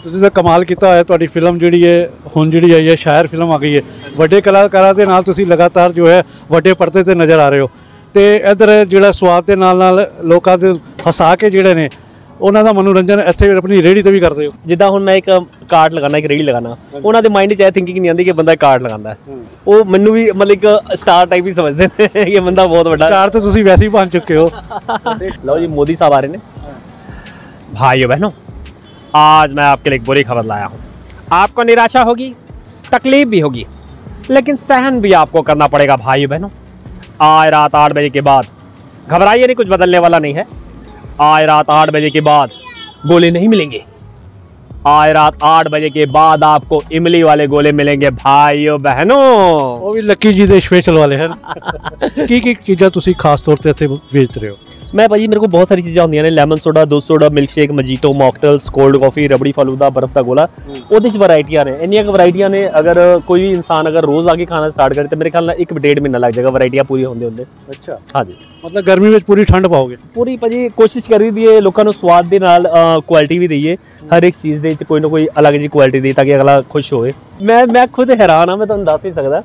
ਤੁਸੀਂ ਤਾਂ ਕਮਾਲ ਕੀਤਾ ਹੋਇਆ। ਤੁਹਾਡੀ ਫਿਲਮ ਜਿਹੜੀ ਹੈ ਹੁਣ ਜਿਹੜੀ ਆਈ ਹੈ ਸ਼ਾਇਰ ਫਿਲਮ ਆ ਗਈ ਹੈ, ਵੱਡੇ ਕਲਾਕਾਰਾਂ ਦੇ ਨਾਲ ਤੁਸੀਂ ਲਗਾਤਾਰ ਜੋ ਹੈ ਵੱਡੇ ਪਰਦੇ 'ਤੇ ਨਜ਼ਰ ਆ ਰਹੇ ਹੋ, ਤੇ ਇੱਧਰ ਜਿਹੜਾ ਸਵਾਦ ਦੇ ਨਾਲ ਲੋਕਾਂ ਦੇ ਹਸਾ ਕੇ ਜਿਹੜੇ ਨੇ ਉਹਨਾਂ ਦਾ ਮਨੋਰੰਜਨ ਇੱਥੇ ਆਪਣੀ ਰੇਹੜੀ 'ਤੇ ਵੀ ਕਰਦੇ ਹੋ। ਜਿੱਦਾਂ ਹੁਣ ਮੈਂ ਇੱਕ ਕਾਰਡ ਲਗਾਉਣਾ, ਇੱਕ ਰੇਹੜੀ ਲਗਾਉਣਾ, ਉਹਨਾਂ ਦੇ ਮਾਈਂਡ 'ਚ ਇਹ ਥਿੰਕਿੰਗ ਨਹੀਂ ਆਉਂਦੀ ਕਿ ਬੰਦਾ ਕਾਰਡ ਲਗਾਉਂਦਾ, ਉਹ ਮੈਨੂੰ ਵੀ मतलब ਇੱਕ ਸਟਾਰ टाइप ही समझते हैं कि बंदा बहुत बड़ा स्टार तो तुसी वैसे ही बन चुके हो। लो जी मोदी साहब आ रहे हैं। भाइयों बहनों, आज मैं आपके लिए एक बुरी खबर लाया हूँ। आपको निराशा होगी, तकलीफ भी होगी, लेकिन सहन भी आपको करना पड़ेगा भाइयों बहनों। आज रात 8 बजे के बाद घबराइए नहीं, कुछ बदलने वाला नहीं है। आज रात 8 बजे के बाद गोले नहीं मिलेंगे। आज रात 8 बजे के बाद आपको इमली वाले गोले मिलेंगे भाइयों बहनों। वो भी लक्की जी दे स्पेशल वाले हैं। की चीज़ां तुसी खास तौर ते इत्थे बेच रहे हो? मैं भाजी मेरे को बहुत सारी चीज़ें होंदियां ने, लैमन सोडा, दूध soda, milkshake, mojito, mocktails, cold coffee, rabri falooda, बर्फ का गोला, ਉਹਦੇ 'ਚ ਵੈਰਾਈਟੀਆਂ ਨੇ, ਇੰਨੀਆਂ ਕੁ ਵੈਰਾਈਟੀਆਂ ਨੇ। ਅਗਰ ਕੋਈ ਵੀ ਇਨਸਾਨ ਅਗਰ ਰੋਜ਼ ਆ ਕੇ ਖਾਣਾ ਸਟਾਰਟ ਕਰੇ ਤਾਂ ਮੇਰੇ ਖਿਆਲ ਨਾਲ 1-1.5 ਮਹੀਨਾ ਲੱਗ ਜਾਏਗਾ ਵੈਰਾਈਟੀਆਂ ਪੂਰੀਆਂ ਹੁੰਦੇ। ਅੱਛਾ, ਹਾਂਜੀ, ਮਤਲਬ ਗਰਮੀ ਵਿੱਚ ਪੂਰੀ ਠੰਡ ਪਾਓਗੇ? ਪੂਰੀ ਭਾਜੀ ਕੋਸ਼ਿਸ਼ ਕਰੀ ਦੀ ਹੈ ਲੋਕਾਂ ਨੂੰ ਸਵਾਦ ਦੇ ਨਾਲ ਕੁਆਲਿਟੀ ਵੀ ਦਈਏ, ਹਰ ਇੱਕ ਚੀਜ਼ ਦੇ ਵਿੱਚ ਕੋਈ ਨਾ ਕੋਈ ਅਲੱਗ ਜਿਹੀ ਕੁਆਲਿਟੀ ਦੀ, ਤਾਂ ਕਿ ਅਗਲਾ ਖੁਸ਼ ਹੋਵੇ। ਮੈਂ ਖੁਦ ਹੈਰਾਨ ਹਾਂ, ਮੈਂ ਤੁਹਾਨੂੰ ਦੱਸ ਨਹੀਂ ਸਕਦਾ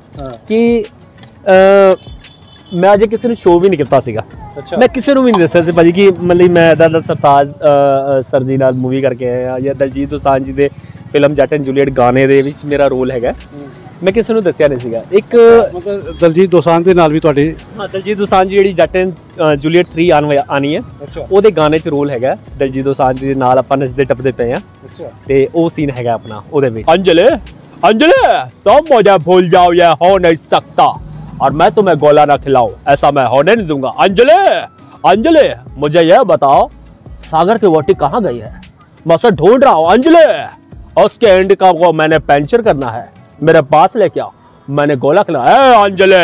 ਕਿ मैं अजे किसी ने शो भी नहीं किया सीगा। अच्छा। मैं किसी को भी नहीं दसा भाजी कि मतलब मैं इदा सरताज सर जी नाल मूवी करके आया या दलजीत दोसांझ जी दे फिल्म जट एंड जूलीएट गाने दे विच मेरा रोल हैगा, मैं किसी को दसिया नहीं सीगा। एक मतलब दलजीत दोसांझ दे नाल भी तुहाडी? हाँ, दलजीत दोसांझ जी जट एंड जूलीएट 3 आनी है। अच्छा। ओदे गाने च रोल हैगा, दलजीत दोसांझ दे नाल आपां नचदे टपदे पे हैं। अच्छा। ते ओ सीन हैगा अपना ओदे विच। अंजलि अंजलि तुम मुझे भूल जाओ, ये हो नहीं सकता, और मैं तुम्हें गोला ना खिलाऊं, ऐसा मैं होने नहीं दूंगा। अंजलि अंजलि मुझे यह बताओ सागर की वोटी कहाँ गई है? मैं उसे ढूंढ रहा हूँ। अंजलि उसके एंड का वो मैंने पंचर करना है, मेरे पास लेके आओ, मैंने गोला खिलाया। अंजलि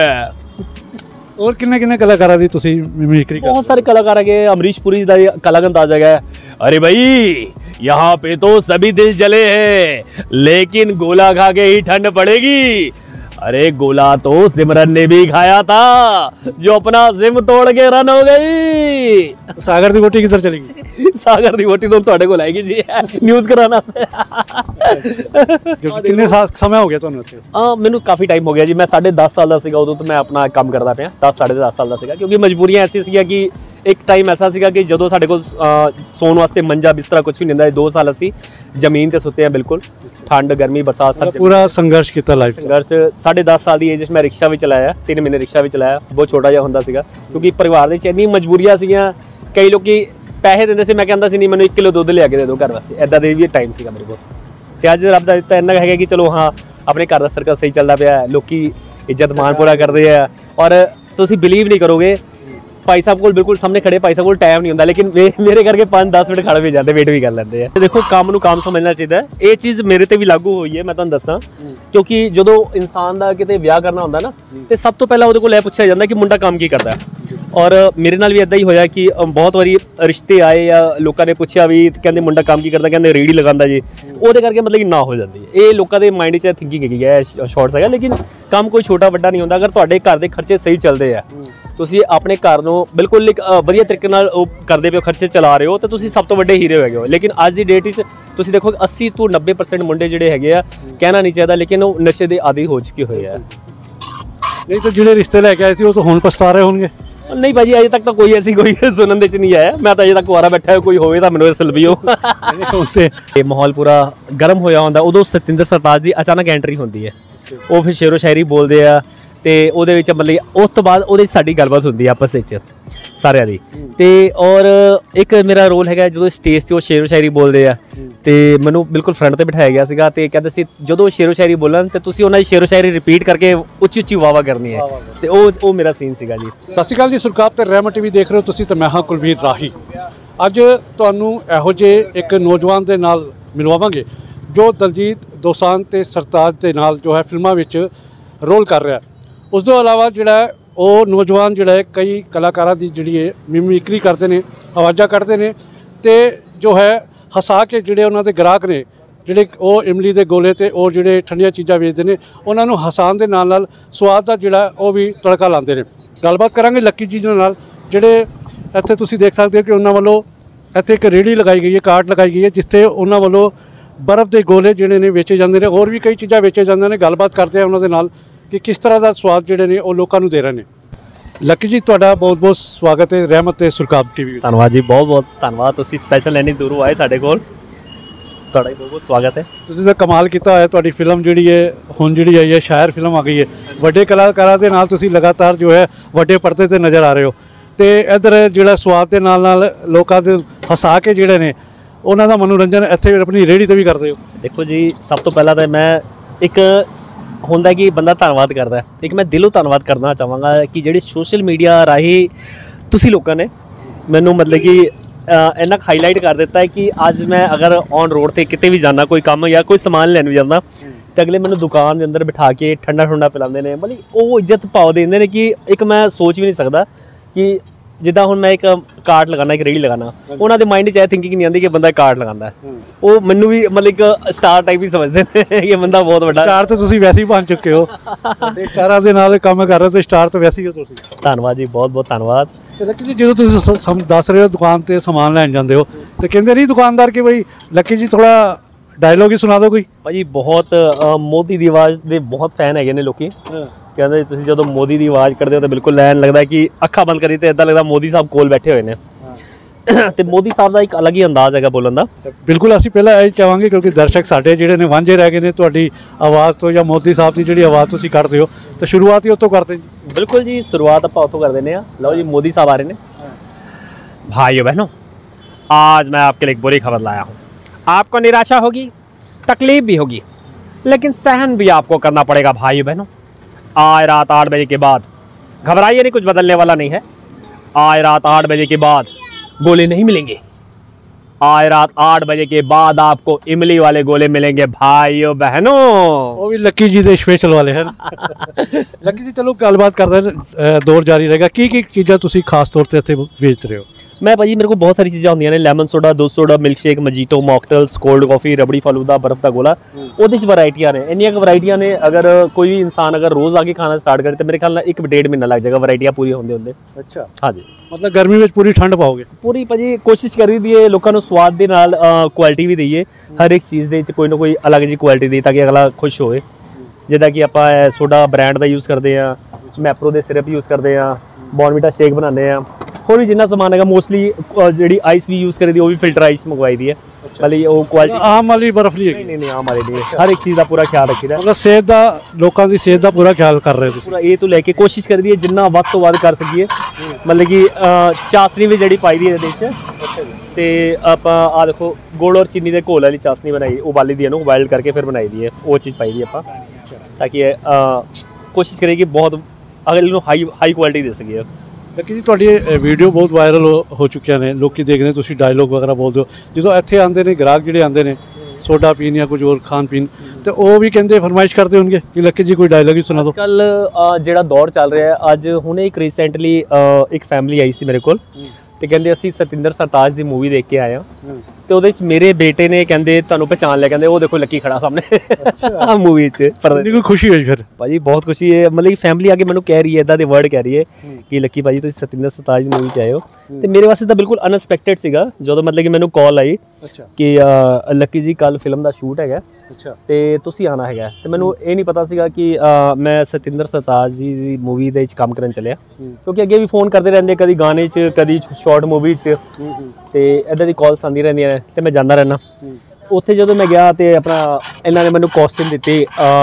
और किन्ने किन्ने कलाकारां दी तुसी मिमिक्री करदे? बहुत सारे कलाकार है, अमरीश पुरी दा कलाकार अंदाज है। अरे भाई यहाँ पे तो सभी दिल जले हैं, लेकिन गोला खा के ही ठंड पड़ेगी। अरे गोला तो सिमरन ने भी खाया था, जो अपना सिम तोड़ के रन हो गई। सागर दी वोटी किधर चलेगी? सागर दी वोटी तो तुहाडे कोल आएगी जी, न्यूज़ कराना से। कितने समय हो गया तुहानू उत्थे? मैनू काफ़ी टाइम हो गया जी, मैं 10.5 साल का सीगा, उदों तो मैं अपना काम करदा पिया, 10-10.5 साल का सीगा, क्योंकि मजबूरियां ऐसी सीगा कि एक टाइम ऐसा सीगा कि जदों साडे कोल सोन वास्ते मंजा बिस्तरा कुछ भी नहीं हुंदा। 2 साल असीं जमीन ते सुत्ते हैं, बिल्कुल ठंड गर्मी बरसात सब पूरा संघर्ष किया लाइफ। संघर्ष 10.5 साल की एज में रिक्शा भी चलाया, 3 महीने रिक्शा भी चलाया, बहुत छोटा जिहा हुंदा सीगा, क्योंकि परिवार दे इन्नी मजबूरियां सीगियां। कई लोग पैसे दिंदे सी, मैं कहंदा सी नहीं मैनूं 1 किलो दुध लिया के दे दो घर वास्ते, इदां दे भी टाइम सीगा मेरे कोल। ते अज रब दा दित्ता इन्ना है कि चलो हाँ अपने घर दा सर्कल सही चलदा पिया, लोकी इज्जत मान पूरा करदे आ। और तुसीं बिलीव नहीं करोगे, भाई साहब को बिल्कुल सामने खड़े, भाई साहब को टाइम नहीं होंदा, लेकिन मेरे करके 5-10 मिनट खड़े भी जाते, वेट भी कर लेंदे हैं। देखो काम नूं काम समझना चाहिए, ये चीज़ मेरे ते भी लागू हुई है, मैं तुहानूं दस्सां। क्योंकि जदों इंसान दा किते विआह करना होंदा ना, ते सब तो पहला उहदे कोल पुछया जांदा कि मुंडा काम की करदा है। और मेरे नाल भी इदां ही होया कि बहुत वारी रिश्ते आए या लोगों ने पूछा भी, कहंदे मुंडा काम की करदा, कहंदे रेहड़ी लगांदा जी, ਉਹਦੇ ਕਰਕੇ मतलब कि ना हो जाती है। ये लोगों के माइंड 'ਚ थिंकिंग है, शॉर्ट्स है, लेकिन काम कोई छोटा ਵੱਡਾ नहीं होंदा। अगर ਤੁਹਾਡੇ घर ਦੇ ਖਰਚੇ ਸਹੀ ਚੱਲਦੇ ਆ, ਤੁਸੀਂ ਆਪਣੇ ਘਰ ਨੂੰ ਬਿਲਕੁਲ ਇੱਕ ਵਧੀਆ ਤਰੀਕੇ ਨਾਲ ਉਹ ਕਰਦੇ ਪਿਓ, ਖਰਚੇ ਚਲਾ ਰਹੇ ਹੋ, ਤਾਂ ਤੁਸੀਂ ਸਭ ਤੋਂ ਵੱਡੇ ਹੀਰੇ ਹੈਗੇ ਹੋ। ਲੇਕਿਨ ਅੱਜ ਦੀ ਡੇਟ ਵਿੱਚ ਤੁਸੀਂ ਦੇਖੋ 80 ਤੋਂ 90% ਮੁੰਡੇ ਜਿਹੜੇ ਹੈਗੇ ਆ, ਕਹਿਣਾ ਨਹੀਂ ਚਾਹੀਦਾ, ਲੇਕਿਨ ਉਹ ਨਸ਼ੇ ਦੇ ਆਦੀ ਹੋ ਚੁੱਕੇ ਹੋਏ ਆ। ਨਹੀਂ ਤਾਂ ਜਿਹੜੇ ਰਿਸ਼ਤੇ ਲੈ ਕੇ ਆਏ ਸੀ ਉਹ ਤਾਂ ਹੁਣ ਪਛਤਾ ਰਹੇ ਹੋਣਗੇ। नहीं भाजी अजे तक तो कोई ऐसी कोई सुनन दे च नहीं आया, मैं तो अजे तक कुआरा बैठा है, कोई होवे तां मैनूं दस्स लवियो। माहौल पूरा गर्म होया होंदा, उदों सतिंदर सरताज दी अचानक एंट्री होंदी है, वो फिर शेरो शायरी बोलते हैं, तो वो मतलब उस तो बाद वो साडी गलबात होंदी है आपस में सारिਆਂ ਦੀ। ਤੇ और एक मेरा रोल है जो स्टेज ਤੇ ਉਹ शेरो शायरी बोलते हैं, तो मैनू बिल्कुल फ्रंट ਤੇ ਬਿਠਾਇਆ ਗਿਆ ਸੀਗਾ, ਤੇ ਕਹਿੰਦੇ ਸੀ ਜਦੋਂ शेरो शायरी बोलन तो ਤੁਸੀਂ ਉਹਨਾਂ ਦੀ शेरो शायरी रिपीट करके ਉੱਚੀ ਉੱਚੀ ਵਾਵਾ ਕਰਨੀ ਹੈ, ਤੇ ਉਹ ਮੇਰਾ ਸੀਨ ਸੀਗਾ ਜੀ। ਸਤਿ ਸ਼੍ਰੀ ਅਕਾਲ ਜੀ, ਸੁਰਖਾਬ ਤੇ ਰਹਿਮਤ ਟੀਵੀ ਦੇਖ ਰਹੇ ਹੋ ਤੁਸੀਂ, ਤੇ ਮੈਂ ਹਾਂ ਕੁਲਵੀਰ ਰਾਹੀ। ਅੱਜ ਤੁਹਾਨੂੰ ਇਹੋ ਜਿਹੇ ਇੱਕ ਨੌਜਵਾਨ ਦੇ ਨਾਲ ਮਿਲਵਾਵਾਂਗੇ ਜੋ ਦਲਜੀਤ ਦੋਸਾਂਝ ਤੇ ਸਰਤਾਜ ਦੇ ਨਾਲ ਜੋ ਹੈ ਫਿਲਮਾਂ ਵਿੱਚ ਰੋਲ ਕਰ ਰਿਹਾ। ਉਸ ਤੋਂ ਇਲਾਵਾ ਜਿਹੜਾ ਉਹ ਨੌਜਵਾਨ ਜਿਹੜਾ ਹੈ ਕਈ ਕਲਾਕਾਰਾਂ ਦੀ ਜਿਹੜੀ ਹੈ ਮਿਮਿਕਰੀ ਕਰਦੇ ਨੇ, ਆਵਾਜ਼ਾਂ ਕੱਢਦੇ ਨੇ, ਤੇ ਜੋ ਹੈ ਹਸਾ ਕੇ ਜਿਹੜੇ ਉਹਨਾਂ ਦੇ ਗ੍ਰਾਹਕ ਨੇ, ਜਿਹੜੇ ਉਹ ਇਮਲੀ ਦੇ ਗੋਲੇ ਤੇ ਉਹ ਜਿਹੜੇ ਠੰਡੀਆਂ ਚੀਜ਼ਾਂ ਵੇਚਦੇ ਨੇ, ਉਹਨਾਂ ਨੂੰ ਹਸਾਉਣ ਦੇ ਨਾਲ ਨਾਲ ਸਵਾਦ ਦਾ ਜਿਹੜਾ ਉਹ ਵੀ ਤੜਕਾ ਲਾਉਂਦੇ ਨੇ। ਗੱਲਬਾਤ ਕਰਾਂਗੇ ਲੱਕੀ ਜੀ ਦੇ ਨਾਲ, ਜਿਹੜੇ ਇੱਥੇ ਤੁਸੀਂ ਦੇਖ ਸਕਦੇ ਹੋ ਕਿ ਉਹਨਾਂ ਵੱਲੋਂ ਇੱਥੇ ਇੱਕ ਰੇਹੜੀ ਲਗਾਈ ਗਈ ਹੈ, ਕਾਰਟ ਲਗਾਈ ਗਈ ਹੈ, ਜਿੱਥੇ ਉਹਨਾਂ ਵੱਲੋਂ ਬਰਫ਼ ਦੇ ਗੋਲੇ ਜਿਹੜੇ ਨੇ ਵੇਚੇ ਜਾਂਦੇ ਨੇ, ਹੋਰ ਵੀ ਕਈ ਚੀਜ਼ਾਂ ਵੇਚੇ ਜਾਂਦੇ ਨੇ। ਗੱਲਬਾਤ ਕਰਦੇ ਆ ਉਹਨਾਂ ਦੇ ਨਾਲ ਕਿ ਕਿਸ ਤਰ੍ਹਾਂ ਦਾ ਸਵਾਦ ਜਿਹੜੇ ਨੇ ਉਹ ਲੋਕਾਂ ਨੂੰ ਦੇ ਰਹੇ ਨੇ। ਲੱਕੀ ਜੀ ਤੁਹਾਡਾ ਬਹੁਤ ਬਹੁਤ ਸਵਾਗਤ ਹੈ ਰਹਿਮਤ ਤੇ ਸੁਰਖਾਬ ਟੀਵੀ। ਧੰਨਵਾਦ ਜੀ, ਬਹੁਤ ਬਹੁਤ ਧੰਨਵਾਦ। ਤੁਸੀਂ ਸਪੈਸ਼ਲ ਇੰਨੀ ਦੂਰੋਂ ਆਏ ਸਾਡੇ ਕੋਲ, ਤੁਹਾਡਾ ਬਹੁਤ ਬਹੁਤ ਸਵਾਗਤ ਹੈ। ਤੁਸੀਂ ਤਾਂ ਕਮਾਲ ਕੀਤਾ ਹੋਇਆ। ਤੁਹਾਡੀ ਫਿਲਮ ਜਿਹੜੀ ਹੈ ਹੁਣ ਜਿਹੜੀ ਆਈ ਹੈ ਸ਼ਾਇਰ ਫਿਲਮ ਆ ਗਈ ਹੈ, ਵੱਡੇ ਕਲਾਕਾਰਾਂ ਦੇ ਨਾਲ ਤੁਸੀਂ ਲਗਾਤਾਰ ਜੋ ਹੈ ਵੱਡੇ ਪਰਦੇ ਤੇ ਨਜ਼ਰ ਆ ਰਹੇ ਹੋ, ਤੇ ਇੱਧਰ ਜਿਹੜਾ ਸਵਾਦ ਦੇ ਨਾਲ ਨਾਲ ਲੋਕਾਂ ਦੇ ਹਸਾ ਕੇ ਜਿਹੜੇ ਨੇ ਉਹਨਾਂ ਦਾ ਮਨੋਰੰਜਨ ਇੱਥੇ ਆਪਣੀ ਰੇਹੜੀ ਤੇ ਵੀ ਕਰਦੇ ਹੋ। ਦੇਖੋ ਜੀ, ਸਭ ਤੋਂ ਪਹਿਲਾਂ ਤਾਂ ਮੈਂ ਇੱਕ ਹੁੰਦਾ ਕਿ ਬੰਦਾ ਧੰਨਵਾਦ ਕਰਦਾ, ਇੱਕ ਮੈਂ ਦਿਲੋਂ ਧੰਨਵਾਦ ਕਰਨਾ ਚਾਹਾਂਗਾ ਕਿ ਜਿਹੜੇ ਸੋਸ਼ਲ ਮੀਡੀਆ ਰਾਹੀਂ ਤੁਸੀਂ ਲੋਕਾਂ ਨੇ ਮੈਨੂੰ ਮਤਲਬ ਕਿ ਇੰਨਾ ਹਾਈਲਾਈਟ ਕਰ ਦਿੱਤਾ ਹੈ ਕਿ ਅੱਜ ਮੈਂ ਅਗਰ ਔਨ ਰੋਡ 'ਤੇ ਕਿਤੇ ਵੀ ਜਾਣਾ, ਕੋਈ ਕੰਮ ਜਾਂ ਕੋਈ ਸਮਾਨ ਲੈਣ ਵੀ ਜਾਂਦਾ, ਤੇ ਅਗਲੇ ਮੈਨੂੰ ਦੁਕਾਨ ਦੇ ਅੰਦਰ ਬਿਠਾ ਕੇ ਠੰਡਾ ਪਿਲਾਉਂਦੇ ਨੇ। ਮਤਲਬ ਉਹ ਇੱਜ਼ਤ ਭਾਵ ਦਿੰਦੇ ਨੇ ਕਿ ਇੱਕ ਮੈਂ ਸੋਚ ਵੀ ਨਹੀਂ ਸਕਦਾ ਕਿ ਜਿੱਦਾਂ ਹੁਣ ਮੈਂ ਇੱਕ ਕਾਰਟ ਲਗਾਉਣਾ, ਇੱਕ ਰੇਹੜੀ ਲਗਾਉਣਾ, ਉਹਨਾਂ ਦੇ ਮਾਈਂਡ 'ਚ ਇਹ ਥਿੰਕਿੰਗ ਨਹੀਂ ਆਉਂਦੀ ਕਿ ਬੰਦਾ ਕਾਰਟ ਲਗਾਉਂਦਾ। ਉਹ ਮੈਨੂੰ ਵੀ ਮਤਲਬ ਇੱਕ ਸਟਾਰ ਟਾਈਪ ਹੀ ਸਮਝਦੇ ਨੇ ਕਿ ਬੰਦਾ ਬਹੁਤ ਵੱਡਾ ਸਟਾਰ। ਤਾਂ ਤੁਸੀਂ ਵੈਸੇ ਹੀ ਬਣ ਚੁੱਕੇ ਹੋ, ਸਟਾਰਾਂ ਦੇ ਨਾਲ ਕੰਮ ਕਰ ਰਹੇ ਹੋ, ਤੇ ਸਟਾਰ ਤਾਂ ਵੈਸੇ ਹੀ ਹੋ ਤੁਸੀਂ। ਧੰਨਵਾਦ ਜੀ, ਬਹੁਤ ਬਹੁਤ ਧੰਨਵਾਦ। ਤੇ ਲੱਕੀ ਜੀ, ਜਦੋਂ ਤੁਸੀਂ ਦੱਸ ਰਹੇ ਹੋ ਦੁਕਾਨ ਤੇ ਸਮਾਨ ਲੈਣ ਜਾਂਦੇ ਹੋ, ਤੇ ਕਹਿੰਦੇ ਨਹੀਂ ਦੁਕਾਨਦਾਰ ਕਿ ਬਈ ਲੱਕੀ ਜੀ ਥੋੜਾ ਡਾਇਲੋਗ ਹੀ ਸੁਣਾ ਦਿਓ ਕੋਈ। ਭਾਜੀ ਬਹੁਤ ਮੋਦੀ ਦੀ ਆਵਾਜ਼ ਦੇ ਬਹੁਤ ਫੈਨ ਹੈਗੇ ਨੇ ਲੋਕੀ, ਕਹਿੰਦੇ ਤੁਸੀਂ ਜਦੋਂ ਮੋਦੀ ਦੀ ਆਵਾਜ਼ ਕਰਦੇ ਹੋ ਤਾਂ ਬਿਲਕੁਲ ਐਨ ਲੱਗਦਾ ਕਿ ਅੱਖਾਂ ਬੰਦ ਕਰੀ ਤੇ ਇਦਾਂ ਲੱਗਦਾ ਮੋਦੀ ਸਾਹਿਬ ਕੋਲ ਬੈਠੇ ਹੋਏ ਨੇ। ਤੇ ਮੋਦੀ ਸਾਹਿਬ ਦਾ ਇੱਕ ਅਲੱਗ ਹੀ ਅੰਦਾਜ਼ ਹੈਗਾ ਬੋਲਣ ਦਾ। ਬਿਲਕੁਲ, ਅਸੀਂ ਪਹਿਲਾਂ ਇਹ ਚਾਹਾਂਗੇ ਕਿਉਂਕਿ ਦਰਸ਼ਕ ਸਾਡੇ ਜਿਹੜੇ ਨੇ ਵਾਂਝੇ ਰਹਿ ਗਏ ਨੇ ਤੁਹਾਡੀ ਆਵਾਜ਼ ਤੋਂ, ਜਾਂ ਮੋਦੀ ਸਾਹਿਬ ਦੀ ਜਿਹੜੀ ਆਵਾਜ਼ ਤੁਸੀਂ ਕੱਢਦੇ ਹੋ, ਤਾਂ ਸ਼ੁਰੂਆਤ ਹੀ ਉੱਥੋਂ ਕਰਦੇ ਜੀ। ਬਿਲकुल जी, शुरुआत आप उत्थों कर देने। लो जी, मोदी साहब आ रहे हैं। भाइयों बहनों, आज मैं आपके लिए एक बुरी खबर लाया हूँ। आपको निराशा होगी, तकलीफ भी होगी, लेकिन सहन भी आपको करना पड़ेगा भाइयों बहनों। आज रात 8 बजे के बाद, घबराइए नहीं, कुछ बदलने वाला नहीं है। आज रात 8 बजे के बाद गोले नहीं मिलेंगे। आज रात 8 बजे के बाद आपको इमली वाले गोले मिलेंगे भाइयों बहनों। वो भी लक्की जी दे स्पेशल वाले हैं। लक्की जी, चलो गलबात करते हैं, दौर जारी रहेगा। की चीज़ां तुसी खास तौर ते इत्थे बेच रहे हो? मैं भाजी, मेरे को बहुत सारी चीज़ां होंदियां ने, लैमन सोडा, दूध soda, milkshake, mojito, mocktails, cold coffee, rabri falooda, बर्फ का गोला, ਉਹਦੇ 'ਚ ਵੈਰਾਈਟੀਆਂ ਨੇ, ਇੰਨੀਆਂ ਕੁ ਵੈਰਾਈਟੀਆਂ ਨੇ। ਅਗਰ ਕੋਈ ਵੀ ਇਨਸਾਨ ਅਗਰ ਰੋਜ਼ ਆ ਕੇ ਖਾਣਾ ਸਟਾਰਟ ਕਰੇ ਤਾਂ ਮੇਰੇ ਖਿਆਲ ਨਾਲ 1-1.5 ਮਹੀਨਾ ਲੱਗ ਜਾਏਗਾ ਵੈਰਾਈਟੀਆਂ ਪੂਰੀਆਂ ਹੁੰਦੇ। ਅੱਛਾ, ਹਾਂਜੀ। ਮਤਲਬ ਗਰਮੀ ਵਿੱਚ ਪੂਰੀ ਠੰਡ ਪਾਓਗੇ? ਪੂਰੀ ਭਾਜੀ ਕੋਸ਼ਿਸ਼ ਕਰੀ ਦੀ ਹੈ ਲੋਕਾਂ ਨੂੰ ਸਵਾਦ ਦੇ ਨਾਲ ਕੁਆਲਿਟੀ ਵੀ ਦਈਏ, ਹਰ ਇੱਕ ਚੀਜ਼ ਦੇ ਵਿੱਚ ਕੋਈ ਨਾ ਕੋਈ ਅਲੱਗ ਜਿਹੀ ਕੁਆਲਿਟੀ ਦੀ, ਤਾਂ ਕਿ ਅਗਲਾ ਖੁਸ਼ ਹੋਵੇ। ਜਿੱਦਾਂ ਕਿ ਆਪਾਂ ਸੋਡਾ ਬ੍ਰਾਂਡ ਦਾ ਯੂਜ਼ ਕਰਦੇ ਹਾਂ, ਮੈਪਰੋ ਦੇ ਸਿਰਪ ਯੂਜ਼ ਕਰਦੇ ਹਾਂ, ਬੋਰਨਵੀਟਾ ਸ਼ੇਕ ਬਣਾਉਂਦੇ ਹਾਂ, ਹੋਰ ਵੀ ਜਿੰਨਾ ਸਮਾਨ ਹੈਗਾ। ਮੋਸਟਲੀ ਜਿਹੜੀ ਆਈਸ ਵੀ ਯੂਜ਼ ਕਰੀਦੀ ਉਹ ਵੀ ਫਿਲਟਰ ਆਈਸ ਮੰਗਵਾਈ ਦੀ ਹੈ। ਮਤਲਬ ਉਹ ਕੁਆਲਿਟੀ ਆਮ ਵਾਲੀ ਬਰਫ਼ ਨਹੀਂ ਹੈਗੀ? ਨਹੀਂ, ਆਮ ਵਾਲੀ ਨਹੀਂ, ਹਰ ਇੱਕ ਚੀਜ਼ ਦਾ ਪੂਰਾ ਖਿਆਲ ਰੱਖੀਦਾ। ਮਤਲਬ ਸਿਹਤ ਦਾ, ਲੋਕਾਂ ਦੀ ਸਿਹਤ ਦਾ ਪੂਰਾ ਖਿਆਲ ਕਰ ਰਹੇ ਹੋ ਤੁਸੀਂ? ਪੂਰਾ ਇਹ ਤੋਂ ਲੈ ਕੇ ਕੋਸ਼ਿਸ਼ ਕਰੀਦੀ ਹੈ ਜਿੰਨਾ ਵੱਧ ਤੋਂ ਵੱਧ ਕਰ ਸਕੀਏ। ਮਤਲਬ ਕਿ ਚਾਸਨੀ ਵੀ ਜਿਹੜੀ ਪਾਈ ਦੀ ਹੈ ਇਹਦੇ ਵਿੱਚ, ਤੇ ਆਪਾਂ ਆ ਦੇਖੋ ਗੁੜ ਔਰ ਚੀਨੀ ਦੇ ਘੋਲ ਵਾਲੀ ਚਾਸਨੀ ਬਣਾਈ, ਉਬਾਲੀ ਦੀ ਇਹਨੂੰ ਬੋਇਲ ਕਰਕੇ ਫਿਰ ਬਣਾਈ ਦੀ ਹੈ, ਉਹ ਚੀਜ਼ ਪਾਈ ਦੀ ਆਪਾਂ, ਤਾਂ ਕਿ ਕੋਸ਼ਿਸ਼ ਕਰੀਏ ਕਿ ਬਹੁਤ ਅਗਰ ਇਹਨੂੰ ਹਾਈ ਕੁਆਲਿਟੀ ਦੇ ਸਕੀਏ। ਲੱਕੀ ਜੀ, ਤੁਹਾਡੀ ਵੀਡੀਓ ਬਹੁਤ ਵਾਇਰਲ ਹੋ ਚੁੱਕੀਆਂ ਨੇ, ਲੋਕੀ ਦੇਖਦੇ, ਤੁਸੀਂ ਡਾਇਲੋਗ ਵਗੈਰਾ ਬੋਲਦੇ ਹੋ। ਜਦੋਂ ਇੱਥੇ ਆਉਂਦੇ ਨੇ ਗ੍ਰਾਹਕ ਜਿਹੜੇ ਆਉਂਦੇ ਨੇ ਸੋਡਾ ਪੀਣ ਜਾਂ ਕੁਝ ਹੋਰ ਖਾਣ ਪੀਣ, ਤੇ ਉਹ ਵੀ ਕਹਿੰਦੇ ਫਰਮਾਇਸ਼ ਕਰਦੇ ਹੋਣਗੇ ਕਿ ਲੱਕੀ ਜੀ ਕੋਈ ਡਾਇਲੋਗ ਹੀ ਸੁਣਾ ਦਿਓ। ਕੱਲ ਜਿਹੜਾ ਦੌਰ ਚੱਲ ਰਿਹਾ ਹੈ, ਅੱਜ ਹੁਣੇ ਇੱਕ ਰੀਸੈਂਟਲੀ ਇੱਕ ਫੈਮਿਲੀ ਆਈ ਸੀ ਮੇਰੇ ਕੋਲ, ਤੇ ਕਹਿੰਦੇ ਅਸੀਂ ਸਤਿੰਦਰ ਸਰਤਾਜ ਦੀ ਮੂਵੀ ਦੇਖ ਕੇ ਆਏ ਹਾਂ, ਤੇ ਉਹਦੇ ਵਿੱਚ ਮੇਰੇ ਬੇਟੇ ਨੇ ਕਹਿੰਦੇ ਤੁਹਾਨੂੰ ਪਹਿਚਾਣ ਲਿਆ, ਕਹਿੰਦੇ ਉਹ ਦੇਖੋ ਲੱਕੀ ਖੜਾ ਸਾਹਮਣੇ ਮੂਵੀ 'ਚ। ਕੋਈ ਖੁਸ਼ੀ ਹੋਈ ਫਿਰ? ਭਾਜੀ ਬਹੁਤ ਖੁਸ਼ੀ ਹੈ, ਮਤਲਬ ਫੈਮਿਲੀ ਆ ਕੇ ਮੈਨੂੰ ਕਹਿ ਰਹੀ ਹੈ, ਇੱਦਾਂ ਦੇ ਵਰਡ ਕਹਿ ਰਹੀ ਹੈ ਕਿ ਲੱਕੀ ਭਾਜੀ ਤੁਸੀਂ ਸਤਿੰਦਰ ਸਰਤਾਜ ਦੀ ਮੂਵੀ 'ਚ ਆਏ ਹੋ। ਤੇ ਮੇਰੇ ਵਾਸਤੇ ਤਾਂ ਬਿਲਕੁਲ ਅਨਐਕਸਪੈਕਟਡ ਸੀਗਾ ਜਦੋਂ ਮਤਲਬ ਕਿ ਮੈਨੂੰ ਕਾਲ ਆਈ ਕਿ ਲੱਕੀ ਜੀ ਕੱਲ ਫਿਲਮ ਦਾ ਸ਼ੂਟ ਹੈਗਾ ਤੇ ਤੁਸੀਂ ਆਉਣਾ ਹੈਗਾ। ਤੇ ਮੈਨੂੰ ਇਹ ਨਹੀਂ ਪਤਾ ਸੀਗਾ ਕਿ ਮੈਂ ਸਤਿੰਦਰ ਸਰਤਾਜ ਜੀ ਦੀ ਮੂਵੀ ਦੇ ਵਿੱਚ ਕੰਮ ਕਰਨ ਚੱਲਿਆ, ਕਿਉਂਕਿ ਅੱਗੇ ਵੀ ਫੋਨ ਕਰਦੇ ਰਹਿੰਦੇ, ਕਦੀ ਗਾਣੇ 'ਚ, ਕਦੀ ਸ਼ਾਰਟ ਮੂਵੀ 'ਚ, ਤੇ ਇੱਦਾਂ ਦੀ ਕਾਲਸ ਆਉਂਦੀਆਂ ਰਹਿੰਦੀਆਂ ਨੇ, ਤੇ ਮੈਂ ਜਾਂਦਾ ਰਹਿਣਾ। ਉੱਥੇ ਜਦੋਂ ਮੈਂ ਗਿਆ ਤੇ ਆਪਣਾ ਇਹਨਾਂ ਨੇ ਮੈਨੂੰ ਕਾਸਟਿਊਮ ਦਿੱਤੀ,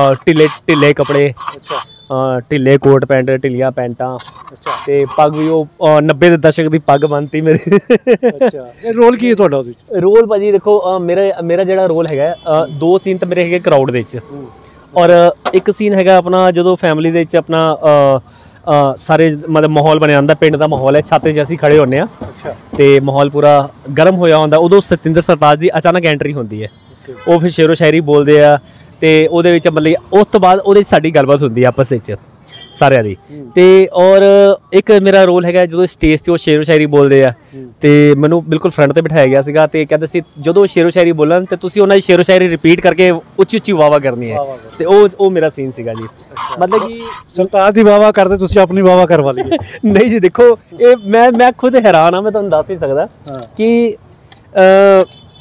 ਢਿੱਲੇ ਕੱਪੜੇ, ਢਿੱਲੇ ਕੋਟ ਪੈਂਟ, ਢਿੱਲੀਆਂ ਪੈਂਟਾਂ, ਤੇ ਪੱਗ ਵੀ ਉਹ 90 ਦੇ ਦਸ਼ਕ ਦੀ ਪੱਗ ਬੰਨਤੀ ਮੇਰੀ। ਅੱਛਾ, ਇਹ ਰੋਲ ਕੀ ਹੈ ਤੁਹਾਡਾ ਉਹਦੇ ਵਿੱਚ? ਰੋਲ ਭਾਜੀ ਦੇਖੋ, ਮੇਰਾ ਜਿਹੜਾ ਰੋਲ ਹੈਗਾ, 2 ਸੀਨ ਤਾਂ ਮੇਰੇ ਹੈਗੇ ਕਰਾਊਡ ਦੇ ਵਿੱਚ, ਔਰ ਇੱਕ ਸੀਨ ਹੈਗਾ ਆਪਣਾ ਜਦੋਂ ਫੈਮਿਲੀ ਦੇ ਵਿੱਚ ਆਪਣਾ ਸਾਰੇ ਮਤਲਬ ਮਾਹੌਲ ਬਣਿਆ ਹੁੰਦਾ, ਪਿੰਡ ਦਾ ਮਾਹੌਲ ਹੈ, ਛੱਤ 'ਚ ਅਸੀਂ ਖੜੇ ਹੁੰਦੇ ਹਾਂ, ਤੇ ਮਾਹੌਲ ਪੂਰਾ ਗਰਮ ਹੋਇਆ ਹੁੰਦਾ। ਉਦੋਂ ਸਤਿੰਦਰ ਸਰਤਾਜ ਦੀ ਅਚਾਨਕ ਐਂਟਰੀ ਹੁੰਦੀ ਹੈ, ਉਹ ਫਿਰ ਸ਼ੇਰੋ ਸ਼ਾਇਰੀ ਬੋਲਦੇ ਆ, ਤੇ ਉਹਦੇ ਵਿੱਚ ਮਤਲਬ ਉਸ ਤੋਂ ਬਾਅਦ ਉਹਦੇ ਸਾਡੀ ਗੱਲਬਾਤ ਹੁੰਦੀ ਹੈ ਆਪਸ ਵਿੱਚ ਸਾਰਿਆਂ ਦੀ। ਤੇ ਔਰ ਇੱਕ ਮੇਰਾ ਰੋਲ ਹੈਗਾ ਜਦੋਂ ਸਟੇਜ 'ਤੇ ਉਹ ਸ਼ੇਰੋ ਸ਼ਾਇਰੀ ਬੋਲਦੇ ਆ, ਤੇ ਮੈਨੂੰ ਬਿਲਕੁਲ ਫਰੰਟ 'ਤੇ ਬਿਠਾਇਆ ਗਿਆ ਸੀਗਾ, ਤੇ ਕਹਿੰਦੇ ਸੀ ਜਦੋਂ ਸ਼ੇਰੋ ਸ਼ਾਇਰੀ ਬੋਲਣ ਤੇ ਤੁਸੀਂ ਉਹਨਾਂ ਦੀ ਸ਼ੇਰੋ ਸ਼ਾਇਰੀ ਰਿਪੀਟ ਕਰਕੇ ਉੱਚੀ ਉੱਚੀ ਵਾਵਾ ਕਰਨੀ ਹੈ, ਤੇ ਉਹ ਮੇਰਾ ਸੀਨ ਸੀਗਾ ਜੀ। ਮਤਲਬ ਕਿ ਸਰਤਾਜ ਦੀ ਵਾਵਾ ਕਰਦੇ, ਤੁਸੀਂ ਆਪਣੀ ਵਾਵਾ ਕਰਵਾ ਲਈ? ਨਹੀਂ ਜੀ, ਦੇਖੋ ਇਹ ਮੈਂ ਖੁਦ ਹੈਰਾਨ ਹਾਂ, ਮੈਂ ਤੁਹਾਨੂੰ ਦੱਸ ਨਹੀਂ ਸਕਦਾ ਕਿ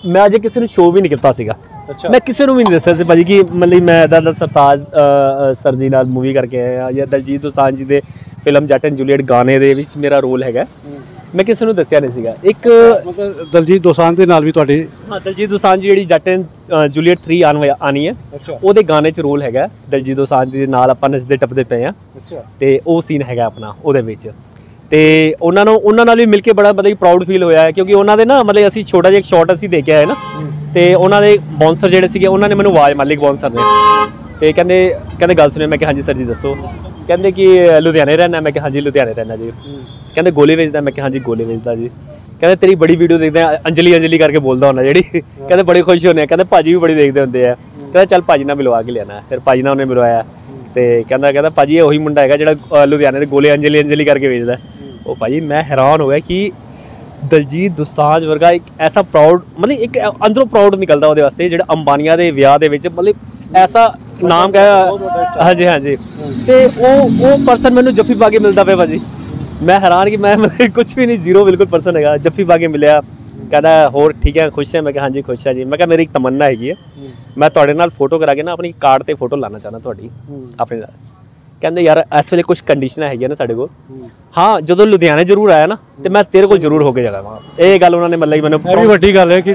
ਮੈਂ ਅਜੇ ਕਿਸੇ ਨੂੰ ਸ਼ੋਅ ਵੀ ਨਹੀਂ ਕੀਤਾ ਸੀਗਾ। ਅੱਛਾ। ਮੈਂ ਕਿਸੇ ਨੂੰ ਵੀ ਨਹੀਂ ਦੱਸਿਆ ਸੀ ਭਾਜੀ ਕਿ ਮਤਲਬ ਮੈਂ ਇੱਦਾਂ ਦਾ ਸਰਤਾਜ ਸਰ ਜੀ ਨਾਲ ਮੂਵੀ ਕਰਕੇ ਆਇਆ ਜਾਂ ਦਲਜੀਤ ਦੋਸਾਂਝ ਜੀ ਦੇ ਫਿਲਮ ਜੱਟ ਐਂਡ ਜੂਲੀਅਟ ਗਾਣੇ ਦੇ ਵਿੱਚ ਮੇਰਾ ਰੋਲ ਹੈਗਾ। ਮੈਂ ਕਿਸੇ ਨੂੰ ਦੱਸਿਆ ਨਹੀਂ ਸੀਗਾ। ਇੱਕ ਮਤਲਬ ਦਲਜੀਤ ਦੋਸਾਂਝ ਦੇ ਨਾਲ ਵੀ ਤੁਹਾਡੀ? ਹਾਂ, ਦਲਜੀਤ ਦੋਸਾਂਝ ਜਿਹੜੀ ਜੱਟ ਐਂਡ ਜੂਲੀਅਟ 3 ਆਣੀ ਹੈ, ਉਹਦੇ ਗਾਣੇ 'ਚ ਰੋਲ ਹੈਗਾ। ਦਲਜੀਤ ਦੋਸਾਂਝ ਦੇ ਨਾਲ ਆਪਾਂ ਨੱਚਦੇ ਟੱਪਦੇ ਪਏ ਆ ਤੇ ਉਹ ਸੀਨ ਹੈਗਾ ਆਪਣਾ ਉਹਦੇ ਵਿੱਚ। ਤੇ ਉਹਨਾਂ ਨਾਲ ਵੀ ਮਿਲ ਕੇ ਬੜਾ ਮਤਲਬ ਪ੍ਰਾਊਡ ਫੀਲ ਹੋਇਆ ਹੈ ਕਿਉਂਕਿ ਉਹਨਾਂ ਦੇ ਨਾ ਮਤਲਬ ਅਸੀਂ ਛੋਟਾ ਜਿਹਾ ਇੱਕ ਸ਼ਾਟ ਅਸੀਂ ਦੇਖਿਆ ਹੈ ਨਾ, ਤੇ ਉਹਨਾਂ ਦੇ ਬਾਉਂਸਰ ਜਿਹੜੇ ਸੀਗੇ ਉਹਨਾਂ ਨੇ ਮੈਨੂੰ ਆਵਾਜ਼ ਮਾਲਿਕ ਬਾਉਂਸਰ ਨੇ, ਤੇ ਕਹਿੰਦੇ ਗੱਲ ਸੁਣਿਓ। ਮੈਂ ਕਿਹਾ ਹਾਂਜੀ ਸਰ ਜੀ ਦੱਸੋ। ਕਹਿੰਦੇ ਕਿ ਲੁਧਿਆਣੇ ਰਹਿਣਾ। ਮੈਂ ਕਿਹਾ ਹਾਂਜੀ ਲੁਧਿਆਣੇ ਰਹਿਣਾ ਜੀ। ਕਹਿੰਦੇ ਗੋਲੇ ਵੇਚਦਾ। ਮੈਂ ਕਿਹਾ ਹਾਂਜੀ ਗੋਲੇ ਵੇਚਦਾ ਜੀ। ਕਹਿੰਦੇ ਤੇਰੀ ਬੜੀ ਵੀਡੀਓ ਦੇਖਦੇ ਆ, ਅੰਜਲੀ ਕਰਕੇ ਬੋਲਦਾ ਹੁੰਦਾ ਜਿਹੜੀ। ਕਹਿੰਦੇ ਬੜੇ ਖੁਸ਼ ਹੁੰਦੇ ਆ। ਕਹਿੰਦੇ ਭਾਜੀ ਵੀ ਬੜੀ ਦੇਖਦੇ ਹੁੰਦੇ ਆ। ਕਹਿੰਦਾ ਚੱਲ ਭਾਜੀ ਨਾਲ ਮਿਲਵਾ ਕੇ ਲਿਆਣਾ। ਫਿਰ ਭਾਜੀ ਨਾਲ ਉਹਨੇ ਮਿਲਵਾਇਆ ਤੇ ਕਹਿੰਦਾ ਭਾਜੀ ਇਹ ਉਹੀ ਮੁੰਡਾ ਹੈਗਾ ਜਿਹੜਾ ਲੁਧਿਆਣੇ ਦੇ ਗੋਲੇ ਅੰਜਲੀ ਕਰਕੇ ਵੇਚਦਾ। ਉਹ ਭਾਜੀ ਮੈਂ ਹੈਰਾਨ ਹੋ ਗਿਆ ਕਿ ਦਲਜੀਤ ਦੋਸਾਂਝ ਵਰਗਾ ਇੱਕ ਐਸਾ ਪ੍ਰਾਊਡ ਮਤਲਬ ਇੱਕ ਅੰਦਰੋਂ ਪ੍ਰਾਊਡ ਨਿਕਲਦਾ ਉਹਦੇ ਵਾਸਤੇ ਜਿਹੜਾ ਅੰਬਾਨੀਆਂ ਦੇ ਵਿਆਹ ਦੇ ਵਿੱਚ ਮਤਲਬ ਐਸਾ ਨਾਮ ਕਹਿਆ। ਹਾਂਜੀ। ਤੇ ਉਹ ਪਰਸਨ ਮੈਨੂੰ ਜੱਫੀ ਪਾ ਕੇ ਮਿਲਦਾ ਪਿਆ ਭਾਜੀ। ਮੈਂ ਹੈਰਾਨ ਕਿ ਮੈਂ ਕੁਝ ਵੀ ਨਹੀਂ, ਜ਼ੀਰੋ ਬਿਲਕੁਲ ਪਰਸਨ ਹੈਗਾ। ਜੱਫੀ ਪਾ ਕੇ ਮਿਲਿਆ। ਕਹਿੰਦਾ ਹੋਰ ਠੀਕ ਹੈ, ਖੁਸ਼ ਹੈ? ਮੈਂ ਕਿਹਾ ਹਾਂਜੀ ਖੁਸ਼ ਹੈ ਜੀ। ਮੈਂ ਕਿਹਾ ਮੇਰੀ ਇੱਕ ਤਮੰਨਾ ਹੈਗੀ ਹੈ, ਮੈਂ ਤੁਹਾਡੇ ਨਾਲ ਫੋਟੋ ਕਰਾ ਕੇ ਨਾ ਆਪਣੀ ਕਾਰਡ ਤੇ ਫੋਟੋ ਲਾਣਾ ਚਾਹੁੰਦਾ ਤੁਹਾਡੀ ਆਪਣੇ ਨਾਲ। ਕਹਿੰਦੇ ਯਾਰ ਇਸ ਵੇਲੇ ਕੁਝ ਕੰਡੀਸ਼ਨਾਂ ਹੈਗੀਆਂ ਨਾ ਸਾਡੇ ਕੋਲ। ਹਾਂ, ਜਦੋਂ ਲੁਧਿਆਣੇ ਜ਼ਰੂਰ ਆਇਆ ਨਾ ਤੇ ਮੈਂ ਤੇਰੇ ਕੋਲ ਜ਼ਰੂਰ ਹੋ ਕੇ ਜਾਵਾਂਗਾ। ਇਹ ਗੱਲ ਉਹਨਾਂ ਨੇ ਮਤਲਬ ਮੈਨੂੰ ਬੜੀ ਵੱਡੀ ਗੱਲ ਹੈ ਕਿ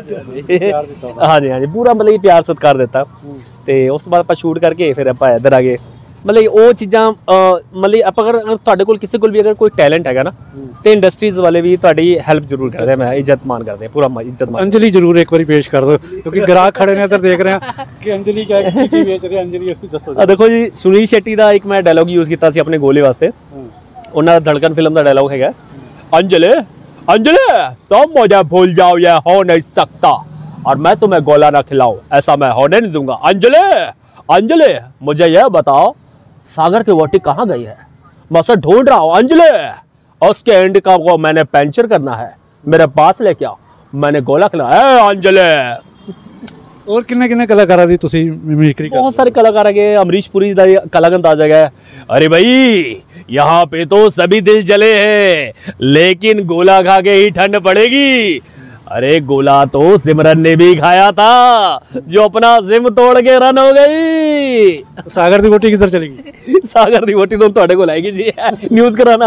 ਹਾਂਜੀ ਪੂਰਾ ਮਤਲਬ ਪਿਆਰ ਸਤਿਕਾਰ ਦਿੱਤਾ। ਤੇ ਉਸ ਤੋਂ ਬਾਅਦ ਆਪਾਂ ਸ਼ੂਟ ਕਰਕੇ ਫਿਰ ਆਪਾਂ ਇੱਧਰ ਆ ਗਏ। ਮਤਲਬ ਉਹ ਚੀਜ਼ਾਂ ਮਤਲਬ ਆਪਾਂ ਅਗਰ ਤੁਹਾਡੇ ਕੋਲ ਕਿਸੇ ਕੋਲ ਵੀ ਅਗਰ ਕੋਈ ਟੈਲੈਂਟ ਹੈਗਾ ਨਾ ਤੇ ਇੰਡਸਟਰੀਜ਼ ਵਾਲੇ ਵੀ ਤੁਹਾਡੀ ਹੈਲਪ ਜ਼ਰੂਰ ਕਰਦੇ ਆ। ਮੈਂ ਇੱਜ਼ਤ ਮਾਨ ਕਰਦੇ ਆ, ਪੂਰਾ ਇੱਜ਼ਤ ਮਾਨ। ਅੰਜਲੀ ਜ਼ਰੂਰ ਇੱਕ ਵਾਰੀ ਪੇਸ਼ ਕਰ ਦਿਓ ਕਿਉਂਕਿ ਗ੍ਰਾਹਕ ਖੜੇ ਨੇ ਇੱਧਰ ਦੇਖ ਰਹੇ ਆ ਕਿ ਅੰਜਲੀ ਕੀ ਵੇਚ ਰਹੀ। ਅੰਜਲੀ ਦੱਸੋ। ਦੇਖੋ ਜੀ, ਸੁਨੀਲ ਸ਼ੈਟੀ ਦਾ ਇੱਕ ਮੈਂ ਡਾਇਲੌਗ ਯੂਜ਼ ਕੀਤਾ ਸੀ ਆਪਣੇ ਗੋਲੇ ਵਾਸਤੇ। ਉਹਨਾਂ ਦਾ ਧੜਕਨ ਫਿਲਮ ਦਾ ਡਾਇਲੌਗ ਹੈਗਾ, अंजलि तुम मुझे भूल जाओ ये हो नहीं सकता और मैं तुम्हें गोला ना खिलाऊं ऐसा मैं होने नहीं दूंगा। अंजलि मुझे यह बताओ सागर की वोटी कहाँ गई है? मैं उसे ढूंढ रहा हूँ। अंजलि उसके इंडिका को मैंने पंचर करना है, मेरे पास लेके आओ, मैंने गोला खिलाया। अंजलि और किन्ने कलाकारां दी तुसी मिमिक्री करदे? बहुत सारे कलाकार है। अमरीश पुरी दा कलाकार अंदाज है। अरे भाई यहाँ पे तो सभी दिल जले हैं लेकिन गोला खा के ही ठंड पड़ेगी। अरे गोला तो सिमरन ने भी खाया था जो अपना जिम तोड़ के रन हो गई। सागर दी वोटी किधर चलेगी? सागर दी वोटी तो तुहाडे कोल आएगी जी न्यूज़ कराना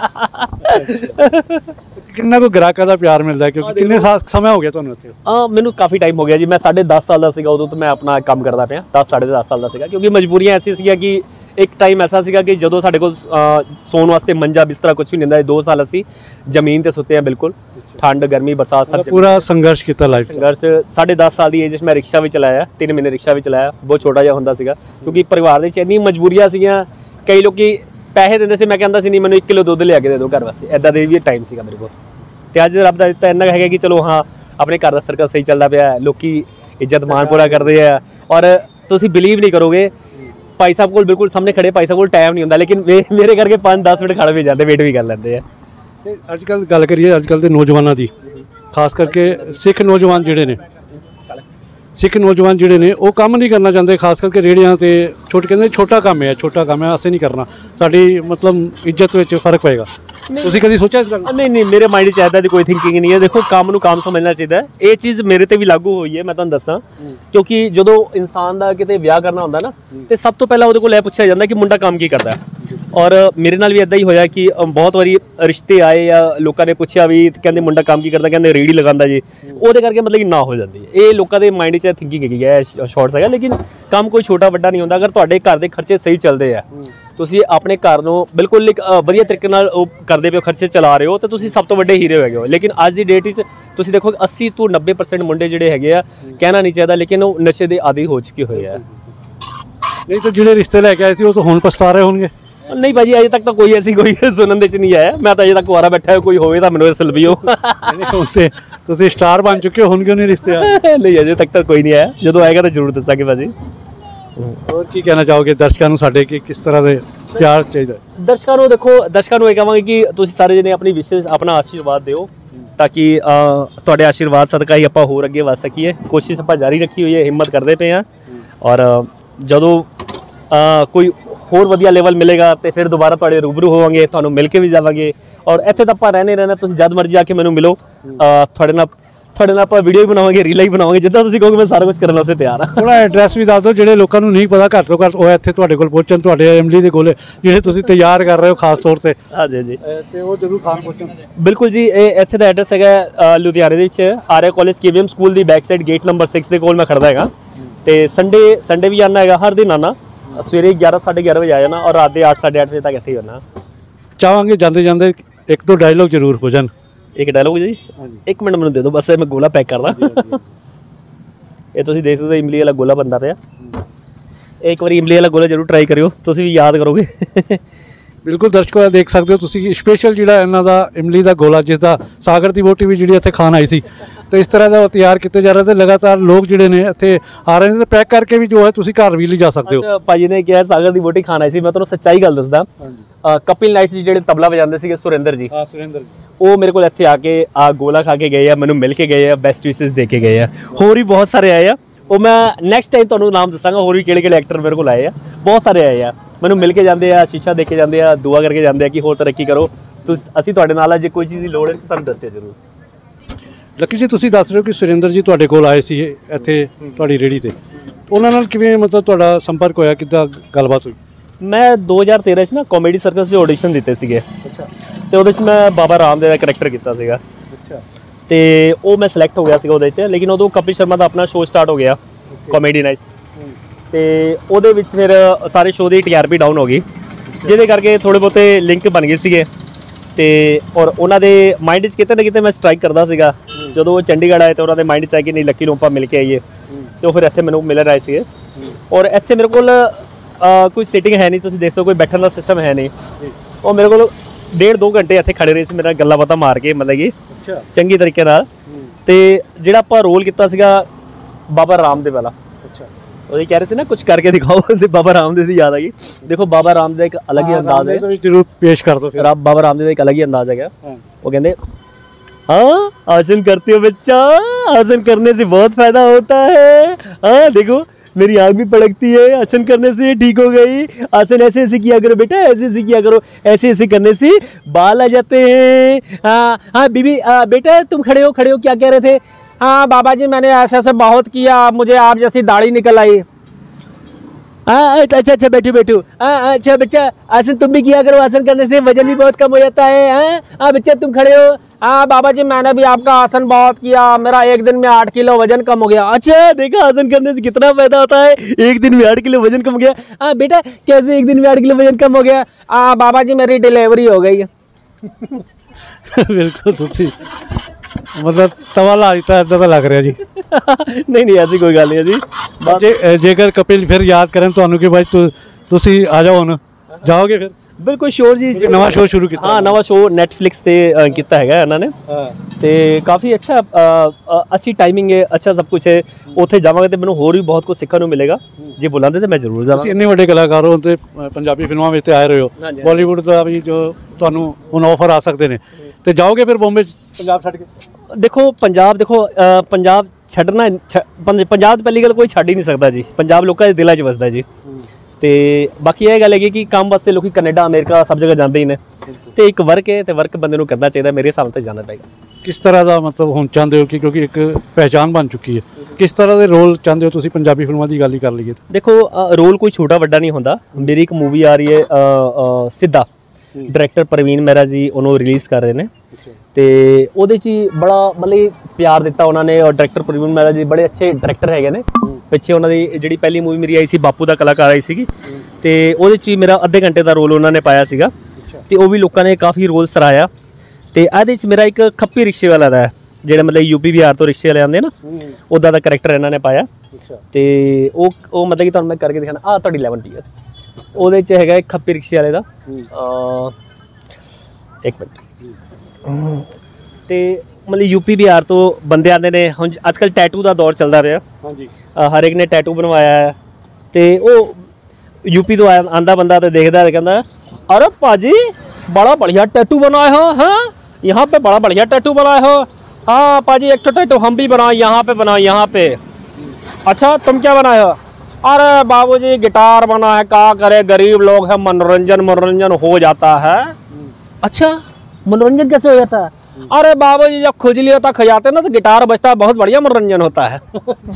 से। ਕਿੰਨਾ ਕੋ ਗ੍ਰਾਹਕਾਂ ਦਾ ਪਿਆਰ ਮਿਲਦਾ ਕਿਉਂਕਿ ਕਿੰਨੇ ਸਮਾਂ ਹੋ ਗਿਆ ਤੁਹਾਨੂੰ ਇੱਥੇ? ਮੈਨੂੰ ਕਾਫੀ ਟਾਈਮ ਹੋ ਗਿਆ ਜੀ। ਮੈਂ 10.5 ਸਾਲ ਦਾ ਸੀਗਾ ਉਦੋਂ ਤੋਂ ਮੈਂ ਆਪਣਾ ਕੰਮ ਕਰਦਾ ਪਿਆ। 10 ਸਾਲ ਦਾ ਸੀਗਾ ਕਿਉਂਕਿ ਮਜਬੂਰੀਆਂ ਐਸੀ ਸੀਗੀਆਂ ਕਿ ਇੱਕ ਟਾਈਮ ਐਸਾ ਸੀਗਾ ਕਿ ਜਦੋਂ ਸਾਡੇ ਕੋਲ ਸੌਣ ਵਾਸਤੇ ਮੰਜਾ ਬਿਸਤਰਾ ਕੁਝ ਵੀ ਨਹੀਂ ਹੁੰਦਾ। 2 ਸਾਲ ਅਸੀਂ ਜ਼ਮੀਨ ਤੇ ਸੁੱਤੇ ਆ ਬਿਲਕੁਲ, ਠੰਡ ਗਰਮੀ ਬਰਸਾਤ ਸਭ ਪੂਰਾ ਸੰਘਰਸ਼ ਕੀਤਾ ਲਾਈਫ। ਸੰਘਰਸ਼ 10.5 ਸਾਲ ਦੀ ਏਜ ਵਿੱਚ ਮੈਂ ਰਿਕਸ਼ਾ ਵੀ ਚਲਾਇਆ। 3 ਮਹੀਨੇ ਰਿਕਸ਼ਾ ਵੀ ਚਲਾਇਆ। ਬਹੁਤ ਛੋਟਾ ਜਿਹਾ ਹੁੰਦਾ ਸੀਗਾ ਕਿਉਂਕਿ ਪਰਿਵਾਰ ਦੇ ਵਿੱਚ ਇੰਨੀ ਮਜਬੂਰੀਆਂ ਸੀਗੀਆਂ। ਕਈ ਲੋਕੀ ਪੈਸੇ ਦਿੰਦੇ ਸੀ, ਮੈਂ ਕਹਿੰਦਾ ਸੀ ਨਹੀਂ ਮੈਨੂੰ 1 ਕਿਲੋ ਦੁੱਧ ਲਿਆ ਕੇ ਦੇ ਦਿਓ ਘਰ ਵਾਸਤੇ। ਇੱਦਾਂ ਦੇ ਵੀ ਟਾਈਮ ਸੀਗਾ ਮੇਰੇ ਕੋਲ। ਤੇ ਅੱਜ ਰੱਬ ਦਾ ਦਿੱਤਾ ਇੰਨਾ ਹੈਗਾ ਕਿ ਚਲੋ ਹਾਂ ਆਪਣੇ ਘਰ ਦਾ ਸਰਕਲ ਸਹੀ ਚੱਲਦਾ ਪਿਆ, ਲੋਕੀ ਇੱਜ਼ਤ ਮਾਣ ਪੂਰਾ ਕਰਦੇ ਆ। ਔਰ ਤੁਸੀਂ ਬਿਲੀਵ ਨਹੀਂ ਕਰੋਗੇ, ਭਾਈ ਸਾਹਿਬ ਕੋਲ ਬਿਲਕੁਲ ਸਾਹਮਣੇ ਖੜੇ ਭਾਈ ਸਾਹਿਬ ਕੋਲ ਟਾਈਮ ਨਹੀਂ ਹੁੰਦਾ ਲੇਕਿਨ ਮੇਰੇ ਕਰਕੇ 5-10 ਮਿੰਟ ਖੜ੍ਹ ਵੀ ਜਾਂਦੇ, ਵੇਟ ਵੀ ਕਰ ਲੈਂਦੇ ਆ। ਤੇ ਅੱਜ ਕੱਲ੍ਹ ਗੱਲ ਕਰੀਏ ਅੱਜ ਕੱਲ੍ਹ ਦੇ ਨੌਜਵਾਨਾਂ ਦੀ, ਖਾਸ ਕਰਕੇ ਸਿੱਖ ਨੌਜਵਾਨ ਜਿਹੜੇ ਨੇ ਉਹ ਕੰਮ ਨਹੀਂ ਕਰਨਾ ਚਾਹੁੰਦੇ। ਖਾਸ ਕਰਕੇ ਰੇਹੜੀਆਂ ਤੇ ਕਹਿੰਦੇ ਛੋਟਾ ਕੰਮ ਹੈ ਅਸੀਂ ਨਹੀਂ ਕਰਨਾ, ਸਾਡੀ ਮਤਲਬ ਇੱਜ਼ਤ ਵਿੱਚ ਫਰਕ ਪਏਗਾ। ਤੁਸੀਂ ਕਦੀ ਸੋਚਿਆ ਇਸ ਗੱਲ? ਨਹੀਂ ਮੇਰੇ ਮਾਈਂਡ 'ਚ ਇੱਦਾਂ ਦੀ ਕੋਈ ਥਿੰਕਿੰਗ ਨਹੀਂ ਹੈ। ਦੇਖੋ ਕੰਮ ਨੂੰ ਕੰਮ ਸਮਝਣਾ ਚਾਹੀਦਾ। ਇਹ ਚੀਜ਼ ਮੇਰੇ ਤੇ ਵੀ ਲਾਗੂ ਹੋਈ ਹੈ, ਮੈਂ ਤੁਹਾਨੂੰ ਦੱਸਾਂ। ਕਿਉਂਕਿ ਜਦੋਂ ਇਨਸਾਨ ਦਾ ਕਿਤੇ ਵਿਆਹ ਕਰਨਾ ਹੁੰਦਾ ਨਾ ਤੇ ਸਭ ਤੋਂ ਪਹਿਲਾਂ ਉਹਦੇ ਕੋਲ ਇਹ ਪੁੱਛਿਆ ਜਾਂਦਾ ਕਿ ਮੁੰਡਾ ਕੰਮ ਕੀ ਕਰਦਾ। ਔਰ ਮੇਰੇ ਨਾਲ ਵੀ ਇੱਦਾਂ ਹੀ ਹੋਇਆ ਕਿ ਬਹੁਤ ਵਾਰੀ ਰਿਸ਼ਤੇ ਆਏ ਜਾਂ ਲੋਕਾਂ ਨੇ ਪੁੱਛਿਆ ਵੀ ਕਹਿੰਦੇ ਮੁੰਡਾ ਕੰਮ ਕੀ ਕਰਦਾ, ਕਹਿੰਦੇ ਰੇਹੜੀ ਲਗਾਉਂਦਾ ਜੀ। ਉਹਦੇ ਕਰਕੇ ਮਤਲਬ ਕਿ ਨਾ ਹੋ ਜਾਂਦੀ ਹੈ। ਇਹ ਲੋਕਾਂ ਦੇ ਮਾਈਂਡ 'ਚ ਥਿੰਕਿੰਗ ਹੈਗੀ ਹੈ, ਸ਼ਾਰਟਸ ਹੈਗਾ। ਲੇਕਿਨ ਕੰਮ ਕੋਈ ਛੋਟਾ ਵੱਡਾ ਨਹੀਂ ਹੁੰਦਾ। ਅਗਰ ਤੁਹਾਡੇ ਘਰ ਦੇ ਖਰਚੇ ਸਹੀ ਚੱਲਦੇ ਆ, ਤੁਸੀਂ ਆਪਣੇ ਘਰ ਨੂੰ ਬਿਲਕੁਲ ਇੱਕ ਵਧੀਆ ਤਰੀਕੇ ਨਾਲ ਉਹ ਕਰਦੇ ਪਏ ਹੋ, ਖਰਚੇ ਚਲਾ ਰਹੇ ਹੋ, ਤਾਂ ਤੁਸੀਂ ਸਭ ਤੋਂ ਵੱਡੇ ਹੀਰੇ ਹੈਗੇ ਹੋ। ਲੇਕਿਨ ਅੱਜ ਦੀ ਡੇਟ ਵਿੱਚ ਤੁਸੀਂ ਦੇਖੋ 80 ਤੋਂ 90% ਮੁੰਡੇ ਜਿਹੜੇ ਹੈਗੇ ਆ, ਕਹਿਣਾ ਨਹੀਂ ਚਾਹੀਦਾ ਲੇਕਿਨ ਉਹ ਨਸ਼ੇ ਦੇ ਆਦੀ ਹੋ ਚੁੱਕੇ ਹੋਏ ਆ। ਨਹੀਂ ਤਾਂ ਜਿਹੜੇ ਰਿਸ਼ਤੇ ਲੈ ਕੇ ਆਏ ਸੀ ਉਹ ਤਾਂ ਹੁਣ ਪਛਤਾ ਰਹੇ ਹੋਣਗੇ। ਨਹੀਂ ਭਾਜੀ ਅਜੇ ਤੱਕ ਤਾਂ ਕੋਈ ਐਸੀ ਕੋਈ ਸੁਣਨ ਦੇ ਚ ਨਹੀਂ ਆਇਆ। ਮੈਂ ਤਾਂ ਅਜੇ ਤੱਕ ਕੁਆਰਾ ਬੈਠਾ, ਕੋਈ ਹੋਵੇ ਤਾਂ ਮੈਨੂੰ ਅਸਲ ਵੀ ਹੋ। ਤੁਸੀਂ ਸਟਾਰ ਬਣ ਚੁੱਕੇ ਹੋ, ਹੁਣ ਕਿਉਂ ਨਹੀਂ ਰਿਸ਼ਤੇ ਆਏ? ਨਹੀਂ ਅਜੇ ਤੱਕ ਤਾਂ ਕੋਈ ਨਹੀਂ ਆਇਆ, ਜਦੋਂ ਆਏਗਾ ਤਾਂ ਜ਼ਰੂਰ ਦੱਸਾਂਗੇ ਭਾਜੀ। ਹੋਰ ਕੀ ਕਹਿਣਾ ਚਾਹੋਗੇ ਦਰਸ਼ਕਾਂ ਨੂੰ ਸਾਡੇ, ਕਿ ਕਿਸ ਤਰ੍ਹਾਂ ਦੇ ਪਿਆਰ ਚਾਹੀਦਾ? ਦਰਸ਼ਕਾਂ ਨੂੰ ਦੇਖੋ, ਦਰਸ਼ਕਾਂ ਨੂੰ ਇਹ ਕਹਾਂਗੇ ਕਿ ਤੁਸੀਂ ਸਾਰੇ ਜਣੇ ਆਪਣੀ ਵਿਸ਼ੇਸ਼ ਆਪਣਾ ਆਸ਼ੀਰਵਾਦ ਦਿਓ ਤਾਂ ਕਿ ਤੁਹਾਡੇ ਆਸ਼ੀਰਵਾਦ ਸਦਕਾ ਹੀ ਆਪਾਂ ਹੋਰ ਅੱਗੇ ਵਧ ਸਕੀਏ। ਕੋਸ਼ਿਸ਼ ਆਪਾਂ ਜਾਰੀ ਰੱਖੀ ਹੋਈ ਹੈ, ਹਿੰਮਤ ਕਰਦੇ ਪਏ ਹਾਂ। ਔਰ ਜਦੋਂ ਕੋਈ ਹੋਰ ਵਧੀਆ ਲੈਵਲ ਮਿਲੇਗਾ ਤੇ ਫਿਰ ਦੁਬਾਰਾ ਤੁਹਾਡੇ ਰੂਬਰੂ ਹੋਵਾਂਗੇ, ਤੁਹਾਨੂੰ ਮਿਲ ਕੇ ਵੀ ਜਾਵਾਂਗੇ। ਔਰ ਇੱਥੇ ਤਾਂ ਆਪਾਂ ਰਹਿਣਾ। ਤੁਸੀਂ ਜਦ ਮਰਜ਼ੀ ਆ ਕੇ ਮੈਨੂੰ ਮਿਲੋ, ਤੁਹਾਡੇ ਨਾਲ ਤੁਹਾਡੇ ਨਾਲ ਆਪਾਂ ਵੀਡੀਓ ਵੀ ਬਣਾਵਾਂਗੇ, ਰੀਲਾਂ ਵੀ ਬਣਾਵਾਂਗੇ, ਜਿੱਦਾਂ ਤੁਸੀਂ ਕਹੋਗੇ ਮੈਂ ਸਾਰਾ ਕੁਝ ਕਰਨ ਵਾਸਤੇ ਤਿਆਰ ਹਾਂ। ਥੋੜਾ ਐਡਰੈਸ ਵੀ ਦੱਸ ਦਿਓ ਜਿਹੜੇ ਲੋਕਾਂ ਨੂੰ ਨਹੀਂ ਪਤਾ, ਘੱਟ ਤੋਂ ਘੱਟ ਉਹ ਇੱਥੇ ਤੁਹਾਡੇ ਕੋਲ ਪਹੁੰਚਣ, ਤੁਹਾਡੇ ਇਮਲੀ ਦੇ ਕੋਲ ਜਿਹੜੇ ਤੁਸੀਂ ਤਿਆਰ ਕਰ ਰਹੇ ਹੋ ਖਾਸ ਤੌਰ ਤੇ। ਹਾਂਜੀ ਹਾਂਜੀ, ਤੇ ਉਹ ਜ਼ਰੂਰ ਖਾਣ ਪਹੁੰਚਣ। ਬਿਲਕੁਲ ਜੀ, ਇਹ ਇੱਥੇ ਦਾ ਐਡਰੈਸ ਹੈਗਾ ਲੁਧਿਆਣੇ ਦੇ ਵਿੱਚ ਆਰਿਆ ਕਾਲਜ KVM ਸਕੂਲ ਦੀ ਬੈਕ ਸਾਈਡ ਗੇਟ ਨੰਬਰ 6 ਦੇ ਕੋਲ ਮੈਂ ਖੜਦਾ ਹੈਗਾ। ਤੇ ਸੰਡੇ ਵੀ ਆਉਣਾ ਹੈਗਾ, ਹਰ ਦਿਨ ਆਉਣਾ, ਸਵੇਰੇ 11 11:30 ਵਜੇ ਆ ਜਾਣਾ ਔਰ ਰਾਤ ਦੇ 8 8:30 ਵਜੇ ਤੱਕ ਇੱਥੇ ਹੀ ਹੋਣਾ। ਚਾਹਾਂਗੇ ਜਾਂਦੇ ਜਾਂਦੇ ਇੱਕ ਦੋ ਡਾਇਲੋਗ ਜ਼ਰੂਰ ਹੋ ਜਾਣ। ਇੱਕ ਡਾਇਲੋਗ ਜੀ, ਇੱਕ ਮਿੰਟ ਮੈਨੂੰ ਦੇ ਦਿਓ ਬਸ, ਮੈਂ ਗੋਲਾ ਪੈਕ ਕਰਦਾ। ਇਹ ਤੁਸੀਂ ਦੇਖ ਸਕਦੇ ਹੋ ਇਮਲੀ ਵਾਲਾ ਗੋਲਾ ਬਣਦਾ ਪਿਆ। ਇੱਕ ਵਾਰੀ ਇਮਲੀ ਵਾਲਾ ਗੋਲਾ ਜ਼ਰੂਰ ਟਰਾਈ ਕਰਿਓ, ਤੁਸੀਂ ਵੀ ਯਾਦ ਕਰੋਗੇ। ਬਿਲਕੁਲ ਦਰਸ਼ਕੋ ਦੇਖ ਸਕਦੇ ਹੋ ਤੁਸੀਂ ਸਪੈਸ਼ਲ ਜਿਹੜਾ ਇਹਨਾਂ ਦਾ ਇਮਲੀ ਦਾ ਗੋਲਾ, ਜਿਸ ਦਾ ਸਾਗਰ ਦੀ ਵੋਟੀ ਵੀ ਜਿਹੜੀ ਇੱਥੇ ਖਾਣ ਆਈ ਸੀ, ਤੇ ਇਸ ਤਰ੍ਹਾਂ ਦਾ ਤਿਆਰ ਕੀਤੇ ਜਾ ਰਹੇ ਤੇ ਲਗਾਤਾਰ ਲੋਕ ਜਿਹੜੇ ਨੇ ਇੱਥੇ ਆ ਰਹੇ ਨੇ, ਤੇ ਪੈਕ ਕਰਕੇ ਵੀ ਜੋ ਹੈ ਤੁਸੀਂ ਘਰ ਵੀ ਲਿਜਾ ਸਕਦੇ ਹੋ। ਅੱਛਾ, ਭਾਜੀ ਨੇ ਕਿਹਾ ਸਾਗਰ ਦੀ ਵੋਟੀ ਖਾਣ ਆਈ ਸੀ, ਮੈਂ ਤੁਹਾਨੂੰ ਸੱਚਾਈ ਗੱਲ ਦੱਸਦਾ। ਕਪਿਲ ਨਾਈਟਸ ਜੀ ਜਿਹੜੇ ਤਬਲਾ ਵਜਾਉਂਦੇ ਸੀਗੇ ਸੁਰਿੰਦਰ ਜੀ, ਸੁਰਿੰਦਰ ਜੀ, ਉਹ ਮੇਰੇ ਕੋਲ ਇੱਥੇ ਆ ਕੇ ਗੋਲਾ ਖਾ ਕੇ ਗਏ ਆ, ਮੈਨੂੰ ਮਿਲ ਕੇ ਗਏ ਆ, ਬੈਸਟ ਵਿਸ਼ੇਸ ਦੇ ਕੇ ਗਏ ਆ। ਹੋਰ ਵੀ ਬਹੁਤ ਸਾਰੇ ਆਏ ਆ, ਉਹ ਮੈਂ ਨੈਕਸਟ ਟਾਈਮ ਤੁਹਾਨੂੰ ਨਾਮ ਦੱਸਾਂਗਾ। ਹੋਰ ਵੀ ਕਿਹੜੇ ਕਿਹੜੇ ਐਕਟਰ ਮੇਰੇ ਕੋਲ ਆਏ ਆ, ਬਹੁਤ ਸਾਰੇ ਆਏ ਆ, ਮੈਨੂੰ ਮਿਲ ਕੇ ਜਾਂਦੇ ਆ, ਸ਼ੀਸ਼ਾ ਦੇ ਕੇ ਜਾਂਦੇ ਆ, ਦੁਆ ਕਰਕੇ ਜਾਂਦੇ ਆ ਕਿ ਹੋਰ ਤਰੱਕੀ ਕਰੋ, ਅਸੀਂ ਤੁਹਾਡੇ ਨਾਲ ਆ, ਜੇ ਕੋਈ ਚੀਜ਼ ਦੀ ਲੋੜ ਹੈ ਸਾਨੂੰ ਦੱਸਿਓ ਜ਼ਰੂਰ। ਲੱਕੀ ਜੀ, ਤੁਸੀਂ ਦੱਸ ਰਹੇ ਹੋ ਕਿ ਸੁਰਿੰਦਰ ਜੀ ਤੁਹਾਡੇ ਕੋਲ ਆਏ ਸੀ ਇੱਥੇ ਤੁਹਾਡੀ ਰੇਹੜੀ ਤੇ, ਉਹਨਾਂ ਨਾਲ ਕਿਵੇਂ ਮਤਲਬ ਤੁਹਾਡਾ ਸੰਪਰਕ ਹੋਇਆ, ਕਿੱਦਾਂ ਗੱਲਬਾਤ ਹੋਈ? ਮੈਂ 2013 'ਚ ਨਾ ਕਾਮੇਡੀ ਸਰਕਸ ਦੇ ਆਡੀਸ਼ਨ ਦਿੱਤੇ ਸੀਗੇ। ਅੱਛਾ। ਤੇ ਉਹਦੇ 'ਚ ਮੈਂ ਬਾਬਾ ਰਾਮਦੇਵ ਦਾ ਕਰੈਕਟਰ ਕੀਤਾ ਸੀਗਾ। ਅੱਛਾ। ਤੇ ਉਹ ਮੈਂ ਸਿਲੈਕਟ ਹੋ ਗਿਆ ਸੀਗਾ ਉਹਦੇ 'ਚ, ਲੇਕਿਨ ਉਦੋਂ ਕਪਿਲ ਸ਼ਰਮਾ ਦਾ ਆਪਣਾ ਸ਼ੋਅ ਸਟਾਰਟ ਹੋ ਗਿਆ ਕਾਮੇਡੀ ਨਾਈਟ, ਤੇ ਉਹਦੇ ਵਿੱਚ ਫਿਰ ਸਾਰੇ ਸ਼ੋਅ ਦੀ TRP ਡਾਊਨ ਹੋ ਗਈ, ਜਿਹਦੇ ਕਰਕੇ ਥੋੜ੍ਹੇ ਬਹੁਤੇ ਲਿੰਕ ਬਣ ਗਏ ਸੀਗੇ। ਤੇ ਔਰ ਉਹਨਾਂ ਦੇ ਮਾਈਂਡ 'ਚ ਕਿਤੇ ਨਾ ਕਿਤੇ ਮੈਂ ਸਟ੍ਰਾਈਕ ਕਰਦਾ ਸੀਗਾ। ਜਦੋਂ ਉਹ ਚੰਡੀਗੜ੍ਹ ਆਏ ਤਾਂ ਉਹਨਾਂ ਦੇ ਮਾਈਂਡ 'ਚ ਆਇਆ ਕਿ ਨਹੀਂ ਲੱਕੀ ਨੂੰ ਆਪਾਂ ਮਿਲ ਕੇ ਆਈਏ, ਤੇ ਉਹ ਫਿਰ ਇੱਥੇ ਮੈਨੂੰ ਮਿਲਣ ਆਏ ਸੀਗੇ। ਔਰ ਇੱਥੇ ਮੇਰੇ ਕੋਲ ਕੋਈ ਸੀਟਿੰਗ ਹੈ ਨਹੀਂ, ਤੁਸੀਂ ਦੇਖ ਸਕਦੇ ਹੋ, ਕੋਈ ਬੈਠਣ ਦਾ ਸਿਸਟਮ ਹੈ ਨਹੀਂ। ਉਹ ਮੇਰੇ ਕੋਲ 1.5-2 ਘੰਟੇ ਇੱਥੇ ਖੜੇ ਰਹੇ ਸੀ, ਮੇਰਾ ਗੱਲਾਂ ਬਾਤਾਂ ਮਾਰ ਕੇ, ਮਤਲਬ ਕਿ ਚੰਗੀ ਤਰੀਕੇ ਨਾਲ। ਤੇ ਜਿਹੜਾ ਆਪਾਂ ਰੋਲ ਕੀਤਾ ਸੀਗਾ ਬਾਬਾ ਰਾਮਦੇਵ ਵਾਲਾ, ਉਹਦੇ ਕਹਿ ਰਹੇ ਸੀ ਨਾ ਕੁਝ ਕਰਕੇ ਦਿਖਾਓ, ਤੇ ਬਾਬਾ ਰਾਮਦੇਵ ਦੀ ਯਾਦ ਆ ਗਈ। ਦੇਖੋ ਬਾਬਾ ਰਾਮਦੇਵ ਦਾ ਇੱਕ ਅਲੱਗ ਹੀ ਅੰਦਾਜ਼ ਹੈ, ਜ਼ਰੂਰ ਪੇਸ਼ ਕਰ ਦਿਓ ਫਿਰ। ਬਾਬਾ ਰਾਮਦੇਵ ਦਾ ਇੱਕ ਅਲੱਗ ਹੀ ਅੰਦਾਜ਼ ਹੈਗਾ। वो कहते हाँ आसन करते हो बच्चा, आसन करने से बहुत फायदा होता है। हाँ देखो मेरी आँख भी पड़कती है, आसन करने से ठीक हो गई। आसन ऐसे ऐसे किया करो बेटा, ऐसे ऐसे किया करो, ऐसे ऐसे करने से बाल आ जाते हैं। हाँ हाँ बीबी, बेटा तुम खड़े हो क्या कह रहे थे? हाँ बाबा जी मैंने ऐसे ऐसे बहुत किया, मुझे आप जैसी दाढ़ी निकल आई। हाँ अच्छा बैठो। अच्छा बच्चा आसन तुम भी किया करो, आसन करने से वजन भी बहुत कम हो जाता है। हाँ बच्चा तुम खड़े हो। हाँ बाबा जी मैंने भी आपका आसन बहुत किया, मेरा एक दिन में 8 किलो वजन कम हो गया। अच्छा देखा आसन करने से कितना फायदा होता है, एक दिन में 8 किलो वजन कम हो गया। हाँ बेटा कैसे एक दिन में 8 किलो वजन कम हो गया? बाबा जी मेरी डिलीवरी हो गई। बिल्कुल ਤੁਸੀਂ ਮਤਲਬ ਤਵਾ ਲਾ ਦਿੱਤਾ ਇਦਾਂ ਤਾਂ ਲੱਗ ਰਿਹਾ ਜੀ। ਨਹੀਂ ਐਸੀ ਕੋਈ ਗੱਲ ਨਹੀਂ ਹੈ ਜੀ। ਜੇਕਰ ਕਪਿਲ ਫਿਰ ਯਾਦ ਕਰਨ ਤੁਹਾਨੂੰ ਕਿ ਭਾਈ ਤੁਸੀਂ ਆ ਜਾਓ, ਹੁਣ ਜਾਓਗੇ ਫਿਰ? ਬਿਲਕੁਲ ਸ਼ੋਰ ਜੀ, ਨਵਾਂ ਸ਼ੋਅ ਸ਼ੁਰੂ ਕੀਤਾ। ਹਾਂ ਨਵਾਂ ਸ਼ੋਅ ਨੈਟਫਲਿਕਸ ਤੇ ਕੀਤਾ ਹੈਗਾ ਇਹਨਾਂ ਨੇ, ਤੇ ਕਾਫੀ ਅੱਛਾ, ਅੱਛੀ ਟਾਈਮਿੰਗ ਹੈ, ਅੱਛਾ ਸਭ ਕੁਝ ਹੈ। ਉੱਥੇ ਜਾਵਾਂਗੇ ਤੇ ਮੈਨੂੰ ਹੋਰ ਵੀ ਬਹੁਤ ਕੁਝ ਸਿੱਖਣ ਨੂੰ ਮਿਲੇਗਾ, ਜੇ ਬੁਲਾਉਂਦੇ ਤੇ ਮੈਂ ਜ਼ਰੂਰ ਜਾਵਾਂਗਾ। ਤੁਸੀਂ ਇੰਨੇ ਵੱਡੇ ਕਲਾਕਾਰ ਹੋ ਤੇ ਪੰਜਾਬੀ ਫਿਲਮਾਂ ਵਿੱਚ ਤੇ ਆਏ ਰਹੇ ਹੋ, ਬਾਲੀਵੁੱਡ ਦਾ ਵੀ ਜੋ ਤੁਹਾਨੂੰ ਹੁਣ ਆਫਰ ਆ ਸਕਦੇ ਨੇ, ਤੇ ਜਾਓਗੇ ਫਿਰ ਬੰਬੇ ਪੰਜਾਬ ਛੱਡ ਕੇ? ਦੇਖੋ ਪੰਜਾਬ ਪੰਜਾਬ ਛੱਡਣਾ, ਪੰਜਾਬ ਪਹਿਲੀ ਗੱਲ ਕੋਈ ਛੱਡ ਹੀ ਨਹੀਂ ਸਕਦਾ ਜੀ, ਪੰਜਾਬ ਲੋਕਾਂ ਦੇ ਦਿਲਾਂ 'ਚ ਵਸਦਾ ਜੀ। ਤੇ ਬਾਕੀ ਇਹ ਗੱਲ ਹੈਗੀ ਕਿ ਕੰਮ ਵਾਸਤੇ ਲੋਕੀ ਕੈਨੇਡਾ ਅਮਰੀਕਾ ਸਭ ਜਗ੍ਹਾ ਜਾਂਦੇ ਹੀ ਨੇ, ਤੇ ਇੱਕ ਵਰਕ ਹੈ ਤੇ ਵਰਕ ਬੰਦੇ ਨੂੰ ਕਰਨਾ ਚਾਹੀਦਾ, ਮੇਰੇ ਹਿਸਾਬ ਨਾਲ ਜਾਣਾ ਪਏਗਾ। ਕਿਸ ਤਰ੍ਹਾਂ ਦਾ ਮਤਲਬ ਹੁਣ ਚਾਹੁੰਦੇ ਹੋ ਕਿ ਕਿਉਂਕਿ ਇੱਕ ਪਹਿਚਾਨ ਬਣ ਚੁੱਕੀ ਹੈ, ਕਿਸ ਤਰ੍ਹਾਂ ਦੇ ਰੋਲ ਚਾਹੁੰਦੇ ਹੋ ਤੁਸੀਂ? ਪੰਜਾਬੀ ਫਿਲਮਾਂ ਦੀ ਗੱਲ ਹੀ ਕਰ ਲਈਏ, ਦੇਖੋ ਰੋਲ ਕੋਈ ਛੋਟਾ ਵੱਡਾ ਨਹੀਂ ਹੁੰਦਾ। ਮੇਰੀ ਇੱਕ ਮੂਵੀ ਆ ਰਹੀ ਹੈ ਸਿੱਧਾ, ਡਾਇਰੈਕਟਰ ਪ੍ਰਵੀਨ ਮਹਿਰਾ ਜੀ ਉਹਨੂੰ ਰਿਲੀਜ਼ ਕਰ ਰਹੇ ਨੇ, ਤੇ ਉਹਦੇ 'ਚ ਹੀ ਬੜਾ ਮਤਲਬ ਪਿਆਰ ਦਿੱਤਾ ਉਹਨਾਂ ਨੇ, ਔਰ ਡਾਇਰੈਕਟਰ ਪ੍ਰਵੀਨ ਮਹਿਰਾ ਜੀ ਬੜੇ ਅੱਛੇ ਡਾਇਰੈਕਟਰ ਹੈਗੇ ਨੇ। ਪਿੱਛੇ ਉਹਨਾਂ ਦੀ ਜਿਹੜੀ ਪਹਿਲੀ ਮੂਵੀ ਮੇਰੀ ਆਈ ਸੀ ਬਾਪੂ ਦਾ ਕਲਾਕਾਰ ਆਈ ਸੀਗੀ, ਤੇ ਉਹਦੇ 'ਚ ਵੀ ਮੇਰਾ ਅੱਧੇ ਘੰਟੇ ਦਾ ਰੋਲ ਉਹਨਾਂ ਨੇ ਪਾਇਆ ਸੀਗਾ, ਤੇ ਉਹ ਵੀ ਲੋਕਾਂ ਨੇ ਕਾਫੀ ਰੋਲ ਸਰਾਇਆ। ਤੇ ਇਹਦੇ 'ਚ ਮੇਰਾ ਇੱਕ ਖੱਪੀ ਰਿਕਸ਼ੇ ਵਾਲਾ ਦਾ, ਜਿਹੜਾ ਮਤਲਬ UP ਬਿਹਾਰ ਤੋਂ ਰਿਕਸ਼ੇ ਵਾਲੇ ਆਉਂਦੇ ਨਾ, ਉੱਦਾਂ ਦਾ ਕਰੈਕਟਰ ਇਹਨਾਂ ਨੇ ਪਾਇਆ। ਤੇ ਉਹ ਮਤਲਬ ਕਿ ਤੁਹਾਨੂੰ ਮੈਂ ਕਰਕੇ ਦਿਖਾਣਾ, ਆਹ ਤੁਹਾਡੀ 11 ਟੀਅਰ ਉਹਦੇ 'ਚ ਹੈਗਾ ਇੱਕ ਖੱਪੀ ਰਿਕਸ਼ੇ ਵਾਲੇ ਦਾ। ਇੱਕ ਮਿੰਟ, ਤੇ ਮਤਲਬ UP ਬਿਹਾਰ ਤੋਂ ਬੰਦੇ ਆਉਂਦੇ ਨੇ। ਹੁਣ ਅੱਜ ਕੱਲ੍ਹ ਟੈਟੂ ਦਾ ਦੌਰ ਚੱਲਦਾ ਰਿਹਾ, ਹਾਂਜੀ ਹਰ ਇੱਕ ਨੇ ਟੈਟੂ ਬਣਵਾਇਆ ਹੈ, ਤੇ ਉਹ UP ਤੋਂ ਆਂਦਾ ਬੰਦਾ ਤੇ ਦੇਖਦਾ ਤੇ ਕਹਿੰਦਾ अरे पाजी बड़ा बढ़िया टैटू बनाए हो, हाँ यहाँ पे बड़ा बढ़िया टैटू बनाए हो। हाँ पाजी एक तो टैटू हम भी बनाए, यहाँ पे बनाए, यहाँ पे। अच्छा तुम क्या बनाए हो? अरे बाबूजी गिटार बना है, क्या करे गरीब लोग हैं, मनोरंजन हो जाता है। अच्छा मनोरंजन कैसे हो जाता है? अरे बाबू जी जब खुजली होता खजाते ना तो गिटार बजता है, बहुत बढ़िया मनोरंजन होता है।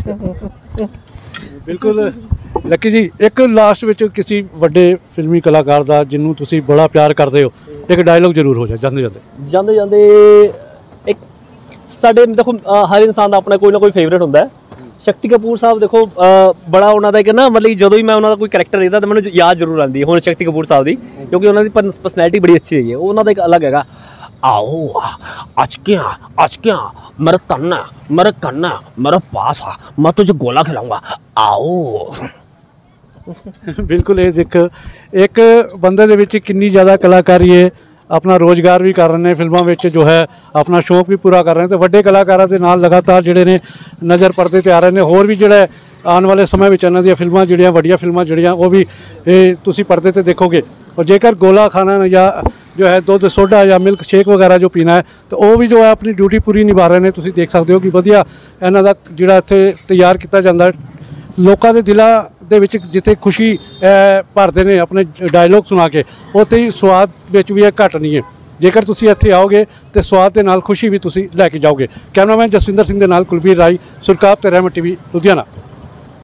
ਬਿਲਕੁਲ ਲੱਕੀ ਜੀ, ਇੱਕ ਲਾਸਟ ਵਿੱਚ ਕਿਸੇ ਵੱਡੇ ਫਿਲਮੀ ਕਲਾਕਾਰ ਦਾ ਜਿਹਨੂੰ ਤੁਸੀਂ ਬੜਾ ਪਿਆਰ ਕਰਦੇ ਹੋ, ਇੱਕ ਡਾਇਲੋਗ ਜ਼ਰੂਰ ਹੋ ਜਾਏ ਜਾਂਦੇ ਜਾਂਦੇ। ਜਾਂਦੇ ਜਾਂਦੇ ਇੱਕ ਸਾਡੇ ਦੇਖੋ ਹਰ ਇਨਸਾਨ ਦਾ ਆਪਣਾ ਕੋਈ ਨਾ ਕੋਈ ਫੇਵਰੇਟ ਹੁੰਦਾ ਹੈ। ਸ਼ਕਤੀ ਕਪੂਰ ਸਾਹਿਬ ਦੇਖੋ ਬੜਾ ਉਹਨਾਂ ਦਾ ਇੱਕ ਨਾ ਮਤਲਬ ਜਦੋਂ ਵੀ ਮੈਂ ਉਹਨਾਂ ਦਾ ਕੋਈ ਕਰੈਕਟਰ ਦੇਖਦਾ ਤਾਂ ਮੈਨੂੰ ਯਾਦ ਜ਼ਰੂਰ ਆਉਂਦੀ ਹੈ ਹੁਣ ਸ਼ਕਤੀ ਕਪੂਰ ਸਾਹਿਬ ਦੀ, ਕਿਉਂਕਿ ਉਹਨਾਂ ਦੀ ਪਰਸਨੈਲਿਟੀ ਬੜੀ ਅੱਛੀ ਹੈਗੀ ਹੈ। ਉਹਨਾਂ ਦਾ ਇੱਕ ਅਲੱਗ ਹੈਗਾ, आओ अचकियाँ मेरे तन्ना मेरे कन्ना मेरे पास आ, मैं तुझे गोला खिलाऊंगा, आओ। ਬਿਲਕੁਲ ਇਹ ਦੇਖ ਇੱਕ ਬੰਦੇ ਦੇ ਵਿੱਚ ਕਿੰਨੀ ਜ਼ਿਆਦਾ ਕਲਾਕਾਰੀ ਹੈ, ਆਪਣਾ ਰੋਜ਼ਗਾਰ ਵੀ ਕਰ ਰਹੇ ਨੇ ਫਿਲਮਾਂ ਵਿੱਚ, ਜੋ ਹੈ ਆਪਣਾ ਸ਼ੌਕ ਵੀ ਪੂਰਾ ਕਰ ਰਹੇ ਨੇ, ਤੇ ਵੱਡੇ ਕਲਾਕਾਰਾਂ ਦੇ ਨਾਲ ਲਗਾਤਾਰ ਜਿਹੜੇ ਨੇ ਨਜ਼ਰ ਪਰਦੇ ਤੇ ਆ ਰਹੇ ਨੇ। ਹੋਰ ਵੀ ਜਿਹੜਾ ਆਉਣ ਵਾਲੇ ਸਮੇਂ ਵਿੱਚ ਇਹਨਾਂ ਦੀਆਂ ਫਿਲਮਾਂ ਜਿਹੜੀਆਂ ਵੱਡੀਆਂ ਫਿਲਮਾਂ ਜਿਹੜੀਆਂ ਉਹ ਵੀ ਇਹ ਤੁਸੀਂ ਪਰਦੇ ਤੇ ਦੇਖੋਗੇ। और जेकर गोला खाना या जो है दूध सोडा या मिल्क शेक वगैरह जो पीना है तो वो भी जो है अपनी ड्यूटी पूरी निभा रहे हैं। तुसीं देख सकते हो कि वधिया इन्हां दा जिहड़ा इत्थे तैयार किया जाता है लोगों के दिलों ਦੇ ਵਿੱਚ ਜਿੱਥੇ ਖੁਸ਼ੀ ਭਰਦੇ ਨੇ ਆਪਣੇ ਡਾਇਲੋਗ ਸੁਣਾ ਕੇ, ਉੱਥੇ ਹੀ ਸਵਾਦ ਵਿੱਚ ਵੀ ਇਹ ਘੱਟ ਨਹੀਂ ਹੈ। ਜੇਕਰ ਤੁਸੀਂ ਇੱਥੇ ਆਓਗੇ ਤੇ ਸਵਾਦ ਦੇ ਨਾਲ ਖੁਸ਼ੀ ਵੀ ਤੁਸੀਂ ਲੈ ਕੇ ਜਾਓਗੇ। ਕੈਮਰਾਮੈਨ ਜਸਵਿੰਦਰ ਸਿੰਘ ਦੇ ਨਾਲ ਕੁਲਬੀਰ ਰਾਈ, ਸੁਰਖਾਬ ਤੇ ਰਹਿਮਤ ਟੀਵੀ ਲੁਧਿਆਣਾ।